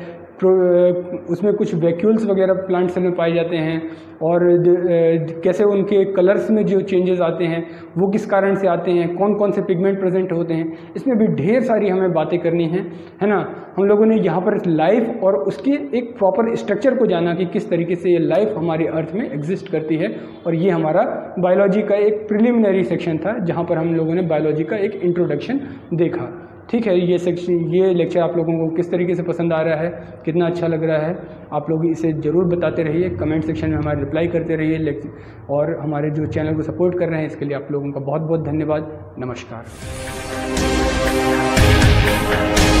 उसमें कुछ वैक्यूल्स वगैरह प्लांट सेल में पाए जाते हैं, और कैसे उनके कलर्स में जो चेंजेस आते हैं वो किस कारण से आते हैं, कौन कौन से पिगमेंट प्रेजेंट होते हैं, इसमें भी ढेर सारी हमें बातें करनी हैं, है ना। हम लोगों ने यहाँ पर लाइफ और उसके एक प्रॉपर स्ट्रक्चर को जाना कि किस तरीके से ये लाइफ हमारे अर्थ में एग्जिस्ट करती है, और ये हमारा बायोलॉजी का एक प्रिलिमिनरी सेक्शन था जहाँ पर हम लोगों ने बायोलॉजी का एक इंट्रोडक्शन देखा, ठीक है। ये सेक्शन ये लेक्चर आप लोगों को किस तरीके से पसंद आ रहा है, कितना अच्छा लग रहा है, आप लोग इसे ज़रूर बताते रहिए, कमेंट सेक्शन में हमारे रिप्लाई करते रहिए, लेक्चर और हमारे जो चैनल को सपोर्ट कर रहे हैं इसके लिए आप लोगों का बहुत बहुत धन्यवाद। नमस्कार।